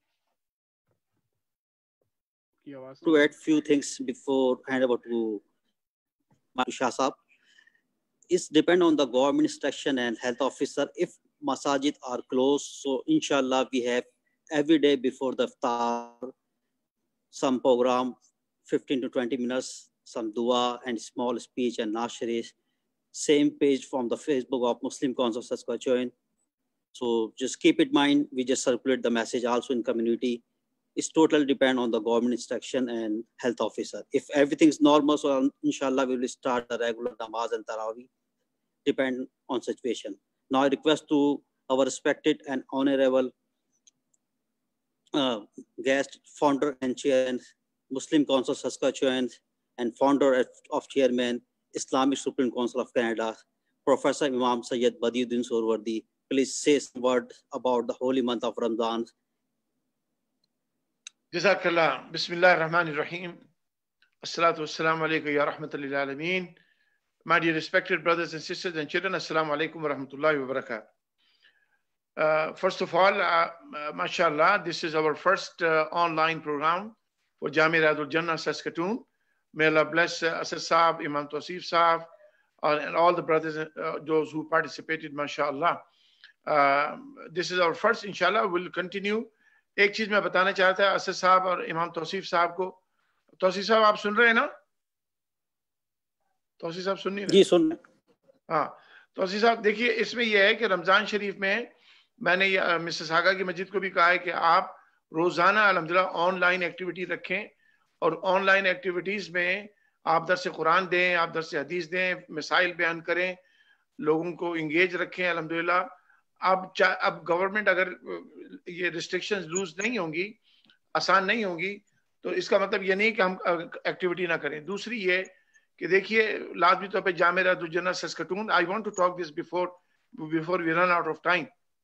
To add few things before hand over to Shah Sahab. It's depend on the government instruction and health officer. If masajid are closed, so inshallah we have every day before the iftar some program, fifteen to twenty minutes, some dua and small speech and nasheris. Same page from the Facebook of Muslim Council of Saskatchewan. So just keep it in mind, we just circulate the message also in community. It's totally depend on the government instruction and health officer. If everything is normal, so inshallah we will start the regular namaz and tarawih. Depend on situation. Now I request to our respected and honorable uh, guest, founder and chairman, Muslim Council Saskatchewan, and founder of chairman, Islamic Supreme Council of Canada, Professor Imam Sayyid Badiuddin Suhrawardy, please say some word about the holy month of Ramadan. Jazakallah. Bismillahir Rahmanir Rahim. Assalatu wassalamu alaykum ya rahmatal lil alameen. My dear respected brothers and sisters and children, assalamu alaikum wa rahmatullahi wa barakatuh. Uh, first of all, uh, uh, mashallah, this is our first uh, online program for Jami Riyadul Jannah Saskatoon. May Allah bless uh, Asad Saab, Imam Tawseef Saab, uh, and all the brothers, uh, those who participated, mashallah. Uh, this is our first, inshallah, we'll continue. एक चीज मैं बताना चाहता है असद साहब और इमाम तौसीफ साहब को. तौसीफ साहब आप सुन रहे हैं ना? तौसीफ साहब सुनिए जी सुन. हाँ, तौसीफ साहब देखिए, इसमें यह है कि रमजान शरीफ में मैंने मिसिसागा की मस्जिद को भी कहा है कि आप रोजाना अल्हम्दुलिल्लाह ऑनलाइन एक्टिविटी रखें और ऑनलाइन एक्टिविटीज में आप दर्स कुरान दें, आप दर्स हदीस दें, मिसाइल बयान करें, लोगों को इंगेज रखें. अल्हम्दुलिल्लाह अब अब गवर्नमेंट अगर ये रिस्ट्रिक्शंस लूज नहीं होंगी, आसान नहीं होंगी, तो इसका मतलब ये नहीं कि हम एक्टिविटी ना करें. दूसरी ये कि देखिए लाजमी तौर पे Jame Riyadul Jannah Saskatoon, I want to talk this before before we run out of time,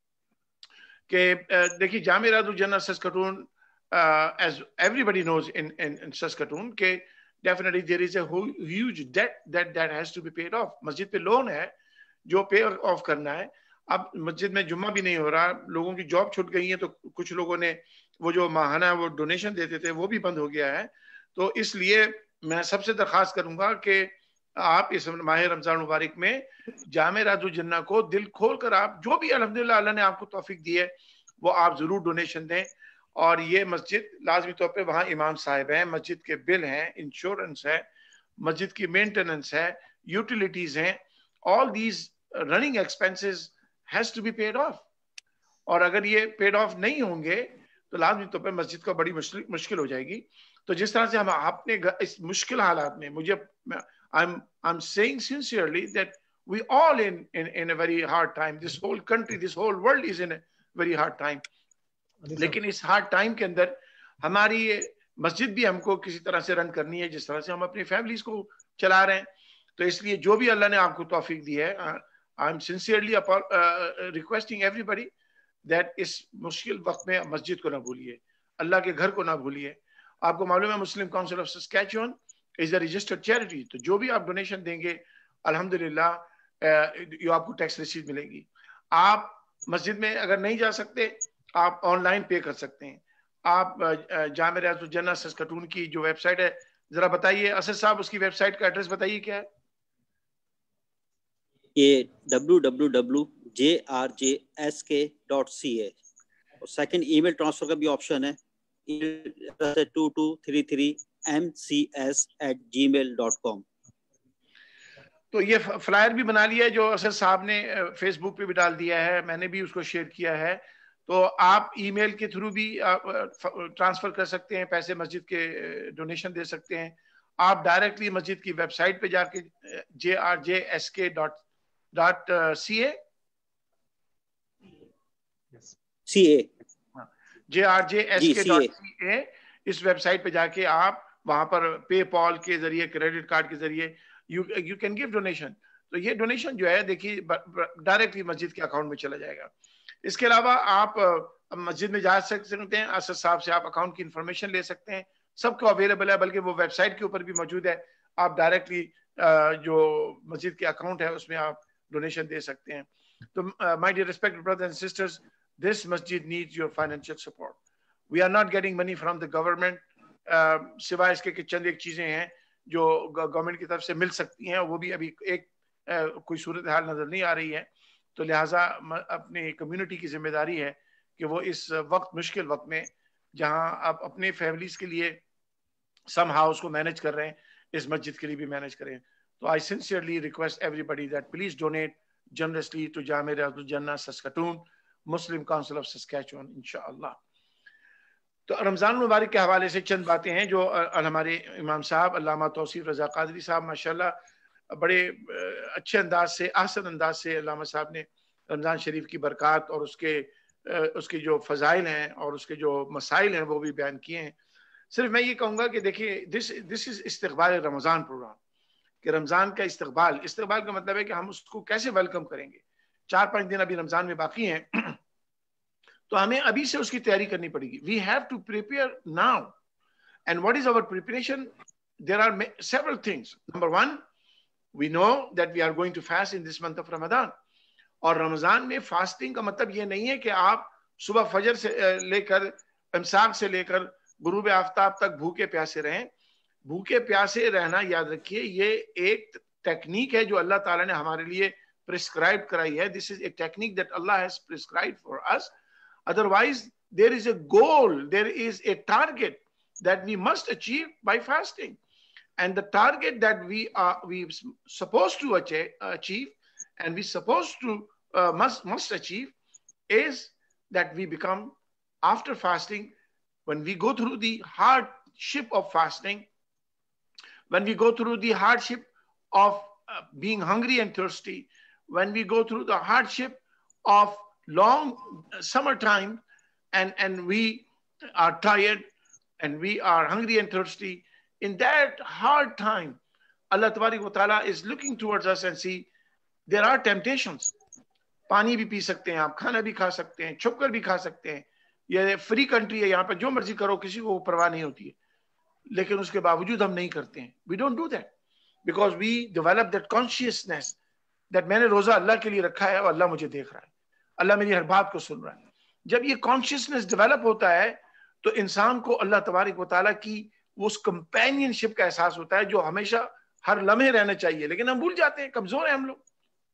कि देखिए Jame Riyadul Jannah Saskatoon, as everybody knows in in in Saskatoon, के definitely there is a huge debt that that has to be paid off. मस्जिद पे loan है जो पे of करना है. अब मस्जिद में जुम्मा भी नहीं हो रहा, लोगों की जॉब छूट गई है, तो कुछ लोगों ने वो जो माहाना वो डोनेशन देते थे वो भी बंद हो गया है. तो इसलिए मैं सबसे दरख्वास्त करूंगा कि आप इस माह रमजान मुबारक में जामे रियादुल जन्नह को दिल खोल कर आप जो भी अल्हम्दुलिल्लाह अल्लाह ने आपको तौफीक दी है वो आप जरूर डोनेशन दें. और ये मस्जिद लाजमी तौर पे वहाँ इमाम साहब हैं, मस्जिद के बिल हैं, इंश्योरेंस है, मस्जिद की मेंटेनेंस है, यूटिलिटीज हैं, all these running expenses has to be paid off. और अगर ये पेड ऑफ नहीं होंगे तो लाजमी तौर पे मस्जिद का बड़ी मुश्किल मुश्किल हो जाएगी. तो जिस तरह से हम आपने इस मुश्किल हालात में, मुझे I'm I'm saying sincerely that we all in in in a very hard time. This whole country, this whole world is in a very hard time. लेकिन इस हार्ड टाइम के अंदर हमारी ये मस्जिद भी हमको किसी तरह से रन करनी है जिस तरह से हम अपनी फैमिलीज को चला रहे हैं. तो इसलिए जो भी अल्लाह ने आपको तौफीक दी है, I'm sincerely uh, requesting everybody that इस मुश्किल वक्त में मस्जिद को ना भूलिए, अल्लाह के घर को ना भूलिए. आपको मालूम है Muslim Council of Saskatchewan is a registered charity, तो जो भी आप डोनेशन देंगे अल्हम्दुलिल्लाह ये आपको टैक्स रिसीट मिलेगी. आप मस्जिद में अगर नहीं जा सकते आप ऑनलाइन पे कर सकते हैं. आप जामे रियादुल जन्नह सस्कटून की जो वेबसाइट है जरा बताइए असद साहब, उसकी वेबसाइट का एड्रेस बताइए क्या है. ये W W W dot J R J S K dot C A. और सेकंड ईमेल ट्रांसफर का भी ऑप्शन है two two three three M C S at Gmail dot com. तो ये फ्लायर भी बना लिया है जो असद साहब ने फेसबुक पे भी डाल दिया है, मैंने भी उसको शेयर किया है. तो आप ईमेल के थ्रू भी ट्रांसफर कर सकते हैं, पैसे मस्जिद के डोनेशन दे सकते हैं. आप डायरेक्टली मस्जिद की वेबसाइट पे जाके J R J S K dot dot C A C A J R J S K dot C A इस वेबसाइट पे जाके आप वहां पर पे पॉल के जरिए, क्रेडिट कार्ड के जरिए you you can give donation. तो ये डोनेशन जो है देखिए डायरेक्टली मस्जिद के अकाउंट में चला जाएगा. इसके अलावा आप मस्जिद में जा सकते हैं, असद साहब से आप अकाउंट की इंफॉर्मेशन ले सकते हैं, सबको अवेलेबल है, बल्कि वो वेबसाइट के ऊपर भी मौजूद है. आप डायरेक्टली जो मस्जिद के अकाउंट है उसमें आप डोनेशन दे सकते हैं. तो my dear respected brothers and sisters, this मस्जिद needs your financial support. We are not getting money from the government, सिवाय इसके कि चंद एक चीजें हैं जो गवर्नमेंट की तरफ से मिल सकती हैं, वो भी अभी एक uh, कोई सूरत हाल नजर नहीं आ रही है. तो लिहाजा अपनी कम्युनिटी की जिम्मेदारी है कि वो इस वक्त, मुश्किल वक्त में जहां आप अपने फैमिलीज के लिए सम हाउस को मैनेज कर रहे हैं, इस मस्जिद के लिए भी मैनेज करें. तो I sincerely request everybody that please donate generously to Jame Riyadul Jannah Saskatoon, Muslim Council of Saskatchewan इंशाअल्लाह. तो रमजान मुबारक के हवाले से चंद बातें हैं जो हमारे इमाम साहब अल्लामा तौसीफ रजा कादरी साहब माशाल्लाह बड़े अच्छे अंदाज से, आसन अंदाज से अल्लामा साहब ने रमज़ान शरीफ की बरक़ात और उसके उसके जो फ़ज़ाइल हैं और उसके जो मसाइल हैं वो भी बयान किए हैं. सिर्फ मैं ये कहूँगा कि देखिए दिस दिस इज़ इस्तक़बाल रमज़ान प्रोग्राम, کہ رمضان کا استقبال استقبال کا مطلب ہے کہ ہم اس کو کیسے ویلکم کریں گے. چار پانچ دن ابھی رمضان میں باقی ہیں تو ہمیں ابھی سے اس کی تیاری کرنی پڑے گی. We have to prepare now. And what is our preparation? There are several things. Number one, we know that we are going to fast in this month of Ramadan. اور رمضان میں فاسٹنگ کا مطلب یہ نہیں ہے کہ آپ صبح فجر سے لے کر امساک سے لے کر غروب آفتاب تک بھوکے پیاسے رہیں. بھوکے پیاسے رہنا یاد رکھیے یہ ایک ٹیکنیک ہے جو اللہ تعالیٰ نے ہمارے لیے پرسکرائب کرائی ہے. This is a technique that اللہ has prescribed for us. Otherwise there is a goal, there is a target that we must achieve by fasting. And the target that we are we supposed to achieve, achieve and we supposed to uh, must must achieve is that we become, after fasting, when we go through the hardship of fasting, when we go through the hardship of uh, being hungry and thirsty, when we go through the hardship of long summertime and and we are tired and we are hungry and thirsty, in that hard time, Allah Tabarak wa Ta'ala is looking towards us and see, there are temptations. پانی بھی پی سکتے ہیں آپ, کھانا بھی کھا سکتے ہیں, چھپ کر بھی کھا سکتے ہیں. یہ فری کنٹری ہے, یہاں پہ جو مرضی کرو, کسی کو پرواہ نہیں ہوتی ہے. لیکن اس کے باوجود ہم نہیں کرتے ہیں. We don't do that because we develop that consciousness that میں نے روزہ اللہ کے لیے رکھا ہے اور اللہ مجھے دیکھ رہا ہے, اللہ میری ہر بات کو سن رہا ہے. جب یہ کانشیسنس ڈیولپ ہوتا ہے تو انسان کو اللہ تبارک و تعالیٰ کی اس کمپینین شپ کا احساس ہوتا ہے جو ہمیشہ ہر لمحے رہنا چاہیے, لیکن ہم بھول جاتے ہیں, کمزور ہیں ہم لوگ.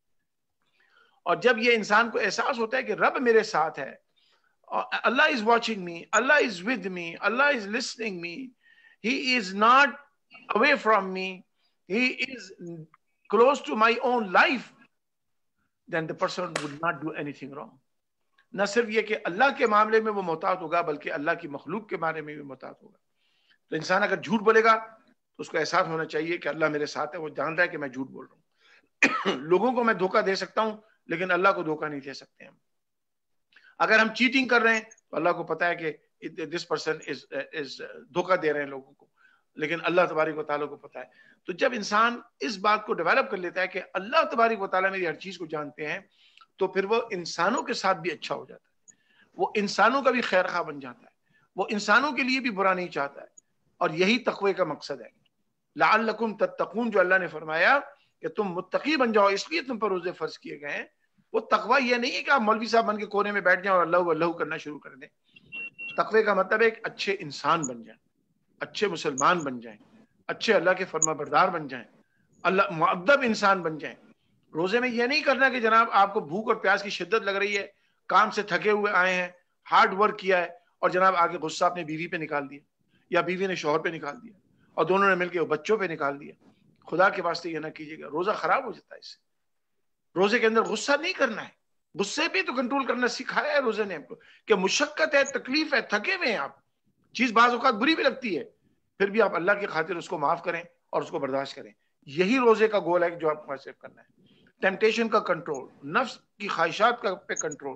اور جب یہ انسان کو احساس ہوتا ہے کہ رب میرے ساتھ ہے, اللہ از واچنگ می, اللہ از ود می, اللہ is listening me, he is not away from me, he is close to my own life, then the person would not do anything wrong. نہ صرف یہ کہ اللہ کے معاملے میں وہ محتاط ہوگا بلکہ اللہ کی مخلوق کے بارے میں بھی محتاط ہوگا. تو انسان اگر جھوٹ بولے گا تو اس کو احساس ہونا چاہیے کہ اللہ میرے ساتھ ہے, وہ جان رہا ہے کہ میں جھوٹ بول رہا ہوں. لوگوں کو میں دھوکہ دے سکتا ہوں لیکن اللہ کو دھوکہ نہیں دے سکتے ہم. اگر ہم چیٹنگ کر رہے ہیں تو اللہ کو پتا ہے کہ دس پرسن از از دھوکہ دے رہے ہیں لوگوں کو, لیکن اللہ تبارک و تعالیٰ کو پتا ہے. تو جب انسان اس بات کو ڈیولپ کر لیتا ہے کہ اللہ تبارک و تعالیٰ میری ہر چیز کو جانتے ہیں, تو پھر وہ انسانوں کے ساتھ بھی اچھا ہو جاتا ہے, وہ انسانوں کا بھی خیر خواہ بن جاتا ہے, وہ انسانوں کے لیے بھی برا نہیں چاہتا ہے. اور یہی تقوی کا مقصد ہے, لعلکم تتقون, جو اللہ نے فرمایا کہ تم متقی بن جاؤ اس لیے تم پر روزے فرض کیے گئے ہیں. وہ تقوی یہ نہیں ہے کہ آپ مولوی صاحب بن کے کونے میں بیٹھ جائیں اور اللہ اللہ کرنا شروع کر دیں. تقوی کا مطلب ہے کہ اچھے انسان بن جائیں, اچھے مسلمان بن جائیں, اچھے اللہ کے فرما بردار بن جائیں, اللہ مؤدب انسان بن جائیں. روزے میں یہ نہیں کرنا کہ جناب آپ کو بھوک اور پیاس کی شدت لگ رہی ہے, کام سے تھکے ہوئے آئے ہیں, ہارڈ ورک کیا ہے, اور جناب آگے غصہ اپنے بیوی پہ نکال دیا یا بیوی نے شوہر پہ نکال دیا اور دونوں نے مل کے بچوں پہ نکال دیا. خدا کے واسطے یہ نہ کیجیے گا, روزہ خراب ہو جاتا ہے اس سے. روزے کے اندر غصہ نہیں کرنا ہے, غصے پہ تو کنٹرول کرنا سکھایا ہے روزے نے ہم کو کہ مشقت ہے, تکلیف ہے, تھکے ہوئے ہیں آپ, چیز بعض اوقات بری بھی لگتی ہے, پھر بھی آپ اللہ کی خاطر اس کو معاف کریں اور اس کو برداشت کریں. یہی روزے کا گول ہے جو آپ کو حاصل کرنا ہے. ٹیمپٹیشن کا کنٹرول, نفس کی خواہشات کا پہ کنٹرول,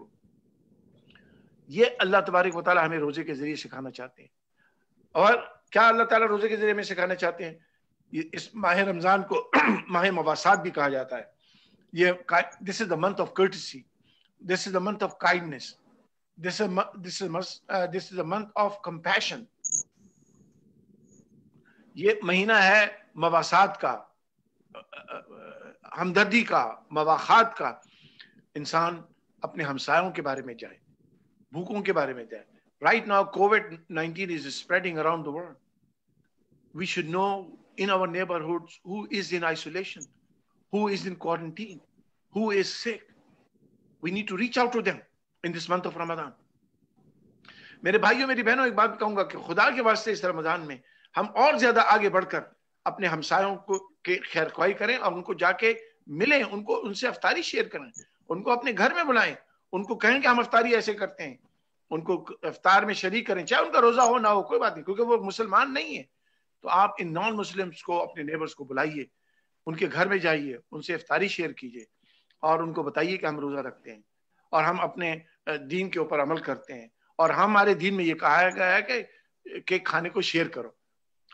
یہ اللہ تبارک و تعالیٰ ہمیں روزے کے ذریعے سکھانا چاہتے ہیں. اور کیا اللہ تعالیٰ روزے کے ذریعے میں سکھانا چاہتے ہیں؟ اس ماہ رمضان کو ماہ مواسات بھی کہا جاتا ہے. یہ this is the month of courtesy, this is the month of kindness, this this this is the month of compassion. یہ مہینہ ہے مواسات کا, ہمدردی کا, مواخات کا. انسان اپنے ہمسایوں کے بارے میں جائے, بھوکوں کے بارے میں جائے. Right now, COVID nineteen is spreading around the world. We should know in our neighborhoods who is in isolation, who is in quarantine, who is sick. We need to reach out to them in this month of Ramadan. میرے بھائیوں میری بہنوں, ایک بات کہوں گا کہ خدا کے واسطے اس رمضان میں ہم اور زیادہ آگے بڑھ کر اپنے ہمسایوں کو کے خیر خواہی کریں اور ان کو جا کے ملیں, ان کو ان سے افطاری شیئر کریں, ان کو اپنے گھر میں بلائیں, ان کو کہیں کہ ہم افطاری ایسے کرتے ہیں, ان کو افطار میں شریک کریں, چاہے ان کا روزہ ہو نہ ہو کوئی بات نہیں, کیونکہ وہ مسلمان نہیں ہے. تو آپ ان نان مسلمس کو, اپنے نیبرز کو بلائیے, ان کے گھر میں جائیے, ان سے افطاری شیئر کیجیے اور ان کو بتائیے کہ ہم روزہ رکھتے ہیں اور ہم اپنے دین کے اوپر عمل کرتے ہیں, اور ہمارے دین میں یہ کہا گیا ہے کہ کیک کھانے کو شیئر کرو.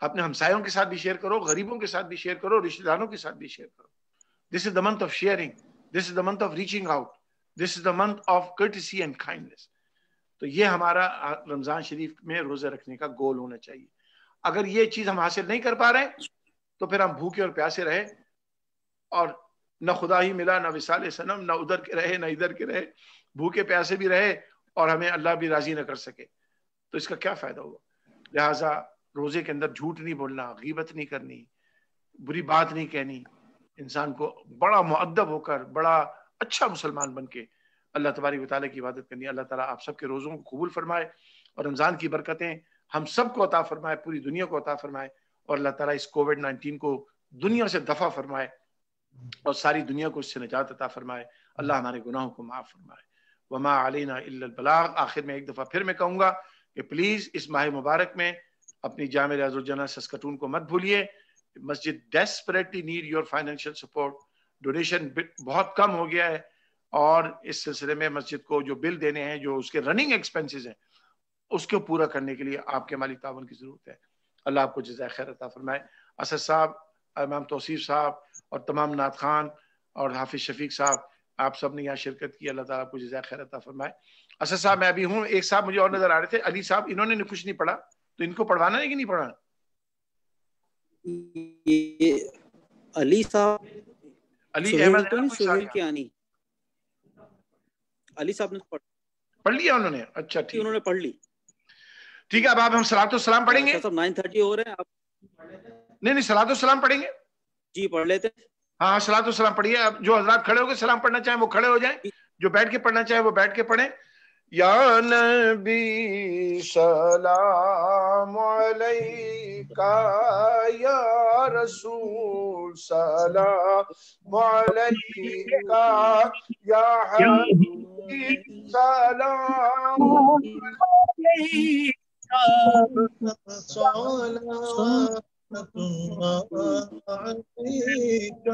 اپنے ہمسایوں کے ساتھ بھی شیئر کرو, غریبوں کے ساتھ بھی شیئر کرو, رشتہ داروں کے ساتھ بھی شیئر کرو. This is the month of sharing, this is the month of reaching out, this is the month of courtesy and kindness. تو یہ ہمارا رمضان شریف میں روزے رکھنے کا گول ہونا چاہیے. اگر یہ چیز ہم حاصل نہیں کر پا رہے تو پھر ہم بھوکے اور پیاسے رہے, اور نہ خدا ہی ملا, نہ وصال صنم, نہ ادھر کے رہے نہ ادھر کے رہے, بھوکے پیاسے بھی رہے اور ہمیں اللہ بھی راضی نہ کر سکے, تو اس کا کیا فائدہ ہوگا. لہٰذا روزے کے اندر جھوٹ نہیں بولنا, غیبت نہیں کرنی, بری بات نہیں کہنی, انسان کو بڑا مؤدب ہو کر بڑا اچھا مسلمان بن کے اللہ تبارک و تعالیٰ کی عبادت کرنی. اللہ تعالیٰ آپ سب کے روزوں کو قبول فرمائے اور رمضان کی برکتیں ہم سب کو عطا فرمائے, پوری دنیا کو عطا فرمائے, اور اللہ تعالیٰ اس کووڈ نائنٹین کو دنیا سے دفع فرمائے اور ساری دنیا کو اس سے نجات عطا فرمائے. اللہ ہمارے گناہوں کو معاف فرمائے. وما علینا الا البلاغ. آخر میں ایک دفعہ پھر میں کہوں گا کہ پلیز اس ماہ مبارک میں اپنی جامع ریاض الجنہ سسکٹون کو مت بھولیے. مسجد desperately need your financial support. Donation بہت کم ہو گیا ہے, اور اس سلسلے میں مسجد کو جو بل دینے ہیں, جو اس کے رننگ ایکسپنسز ہیں, اس کو پورا کرنے کے لیے آپ کے مالی تعاون کی ضرورت ہے. اللہ آپ کو جزائے خیر عطا فرمائے. اسد صاحب, امام توصیف صاحب اور تمام نعت خان اور حافظ شفیق صاحب, آپ سب نے یہاں شرکت کی. اللہ تعالیٰ آپ کو جزائے خیر عطا فرمائے. اسد صاحب میں ابھی ہوں, ایک صاحب مجھے اور نظر آ رہے تھے, علی صاحب, انہوں نے کچھ نہیں پڑھا, تو ان کو پڑھوانا ہے کہ نہیں پڑھانا؟ علی صاحب, علی احمد علی صاحب نے پڑھ لیا انہوں نے. اچھا ٹھیک, انہوں نے پڑھ لی. ٹھیک ہے, اب آپ ہم صلاۃ والسلام پڑھیں گے. صاحب نائن تھرٹی ہو رہے ہیں, آپ نہیں نہیں صلاۃ والسلام پڑھیں گے. جی پڑھ لیتے. ہاں صلاۃ والسلام پڑھیے. اب جو حضرات کھڑے ہو کے سلام پڑھنا چاہیں وہ کھڑے ہو جائیں, جو بیٹھ کے پڑھنا چاہیں وہ بیٹھ کے پڑھیں. یا نبی سلام علیکہ, یا رسول سلام علیکہ, یا حبیب سلام علیکہ, صلوات اللہ علیکہ.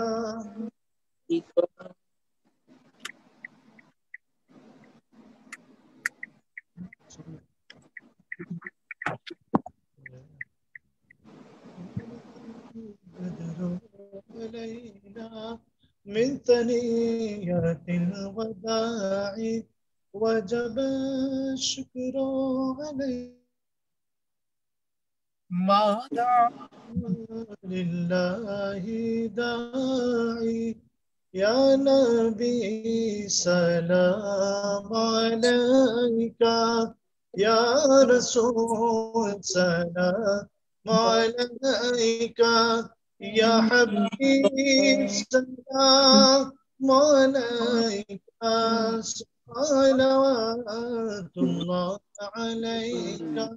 من ثنيات الوداع وجب الشكر عليه ما دعا لله داعي. يا نبي سلام عليك, يا رسول سلام عليك, يا حبيب سلام عليك, صلوات الله عليك.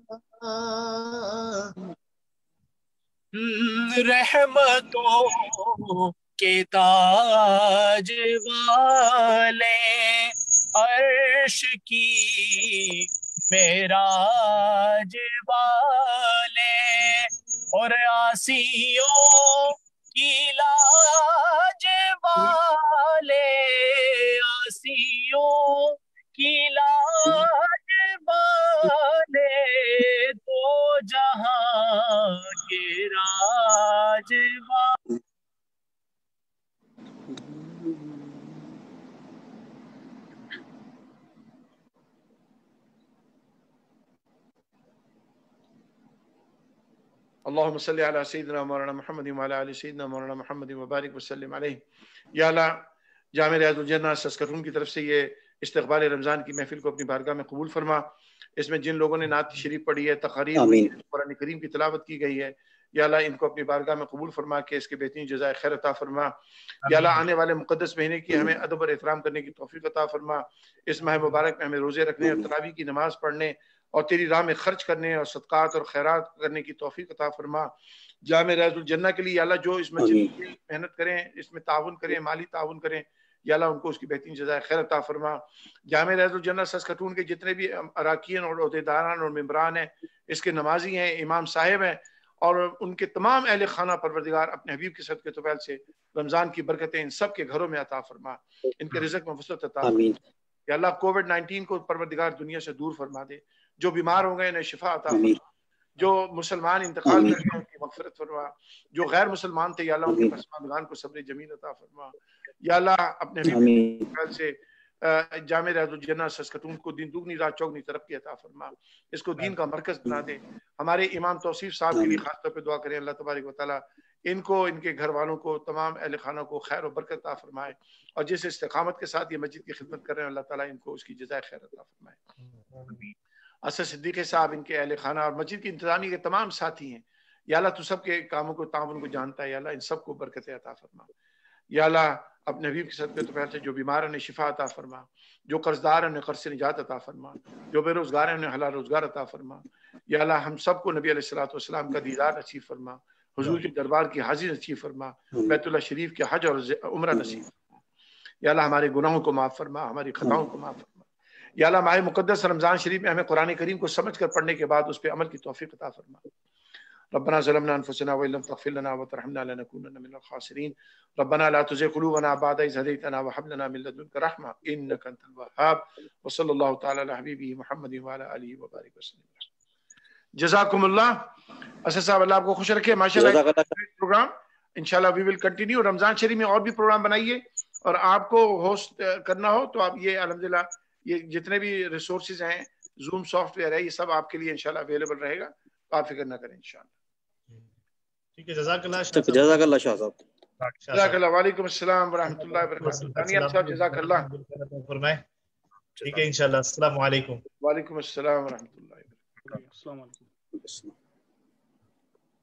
رحمتوں کے تاج والے عرش کی معراج والے, اور آسیوں کی لاج والے, آسیوں کی لاج والے, دو جہاں کے راج والے. اللہم صلی علی سیدنا مولانا محمد وعلی آل سیدنا مولانا محمد وبارک وسلم علیہ. یا اللہ, جامع ریاض الجنہ سسکٹون کی طرف سے یہ استقبال رمضان کی محفل کو اپنی بارگاہ میں قبول فرما. اس میں جن لوگوں نے نعت شریف پڑھی ہے, تقاریر ہوئی ہے, قرآن کریم کی تلاوت کی گئی ہے, یا اللہ ان کو اپنی بارگاہ میں قبول فرما کے اس کے بہترین جزائے خیر عطا فرما. یا اللہ آنے والے مقدس مہینے کی ہمیں ادب اور احترام کرنے کی توفیق عطا فرما. اس ماہ مبارک میں ہمیں روزے رکھنے اور تراویح کی نماز پڑھنے اور تیری راہ میں خرچ کرنے اور صدقات اور خیرات کرنے کی توفیق عطا فرما. جامع ریاض الجنہ کے لیے یا اللہ جو اس مسجد میں محنت کریں, اس میں تعاون کریں, مالی تعاون کریں, یا اللہ ان کو اس کی بہترین جزائے خیر عطا فرما. جامع ریاض الجنہ سسکٹون کے جتنے بھی اراکین اور عہدیداران اور ممبران ہیں, اس کے نمازی ہیں, امام صاحب ہیں, اور ان کے تمام اہل خانہ پروردگار اپنے حبیب کے صدقے طفیل سے رمضان کی برکتیں ان سب کے گھروں میں عطا فرما, ان کے رزق میں وسعت عطا فرما. یا اللہ کووڈ نائنٹین کو پروردگار دنیا سے دور فرما دے. جو بیمار ہو گئے انہیں شفا عطا فرما, جو مسلمان انتقال کر گئے ان کی मग़फ़िरत फरमा। जो गैर मुसलमान थे या अल्लाह उनके पसमानदगान को सब्र जमील अता फरमा। या अल्लाह अपने हबीब से जामे रियाजुल जन्नह सस्कतून को दिन दुगनी रात चौगनी तरक्की अता फरमा। इसको दीन का मरकज बना दे। हमारे इमाम तौसीफ साहब के लिए खास तौर पे दुआ करें, अल्लाह तबारक व तआला इनको, इनके घर वालों को, तमाम अहले खाना को खैर और बरकत अता फरमाए, और जिस इस्तिकामत के साथ ये मस्जिद की खिदमत कर रहे हैं अल्लाह ताला इनको उसकी जज़ाए खैर अता फरमाए। असद सिद्दीक़ी साहब, इनके अहले खाना और मस्जिद की इंतजामी के तमाम साथी हैं, या अल्लाह तू सबके कामों को, ताउन को जानता है, या अल्लाह इन सबको बरकत अता फरमा। या अल्लाह अपने हबीब के सदक़े तो से जो बीमार हैं शिफा अता फरमा, जो कर्जदार हैं कर्ज से निजात अता फरमा, जो बेरोजगार हैं उन्हें हलाल रोजगार अता फरमा। या अल्लाह हम सबको नबी अलैहिस्सलातु वस्सलाम का दीदार नसीब फरमा, हुजूर के दरबार की हाजिर नसीब फरमा, बैतुल्लाह शरीफ के हज और उम्रा नसीब फरमा। या अल्लाह हमारे गुनाहों को माफ़ फरमा, हमारी खताओं को माफ़ फरमा। या अल्लाह माह मुक़द्दस रमज़ान शरीफ में हमें कुरान करीम को समझ कर पढ़ने के बाद उस पर अमल की तौफीक अता फरमा। रब्बना ज़लमना अनफुसना व इल्लम तग़फिर लना व तरहमना लनकूनन्ना मिनल ख़ासिरीन। रब्बना ला तुज़िग़ क़ुलूबना बअद इज़ हदैतना व हब लना मिन लदुनका रहमा इन्नका अंतल वह्हाब। व सल्लल्लाहु तआला अला हबीबिही मुहम्मदिन व अला आलिहि व बारिक वसल्लम। जज़ाकुमुल्लाह। असद साहब अल्लाह आपको खुश रखे। माशाअल्लाह प्रोग्राम इंशाल्लाह वी विल कंटिन्यू। रमज़ान शरीफ में और भी प्रोग्राम बनाइए, और आपको होस्ट करना हो तो आप ये अल्हम्दुलिल्लाह ये जितने भी रिसोर्सेज हैं, जूम सॉफ्टवेयर है, ये सब आपके लिए इंशाल्लाह अवेलेबल रहेगा, तो आप फिक्र ना करें इंशाल्लाह। ठीक है, जज़ाकल्लाह जज़ाकल्लाह शाह साहब। जज़ाकल्लाह। वालेकुम अस्सलाम व रहमतुल्लाहि व बरकातहू। दानियाल साहब जज़ाकल्लाह। फरमाएं। ठीक है इंशाल्लाह। अस्सलाम वालेकुम। वालेकुम अस्सलाम व रहमतुल्लाहि व बरकातहू। अस्सलाम वालेकुम।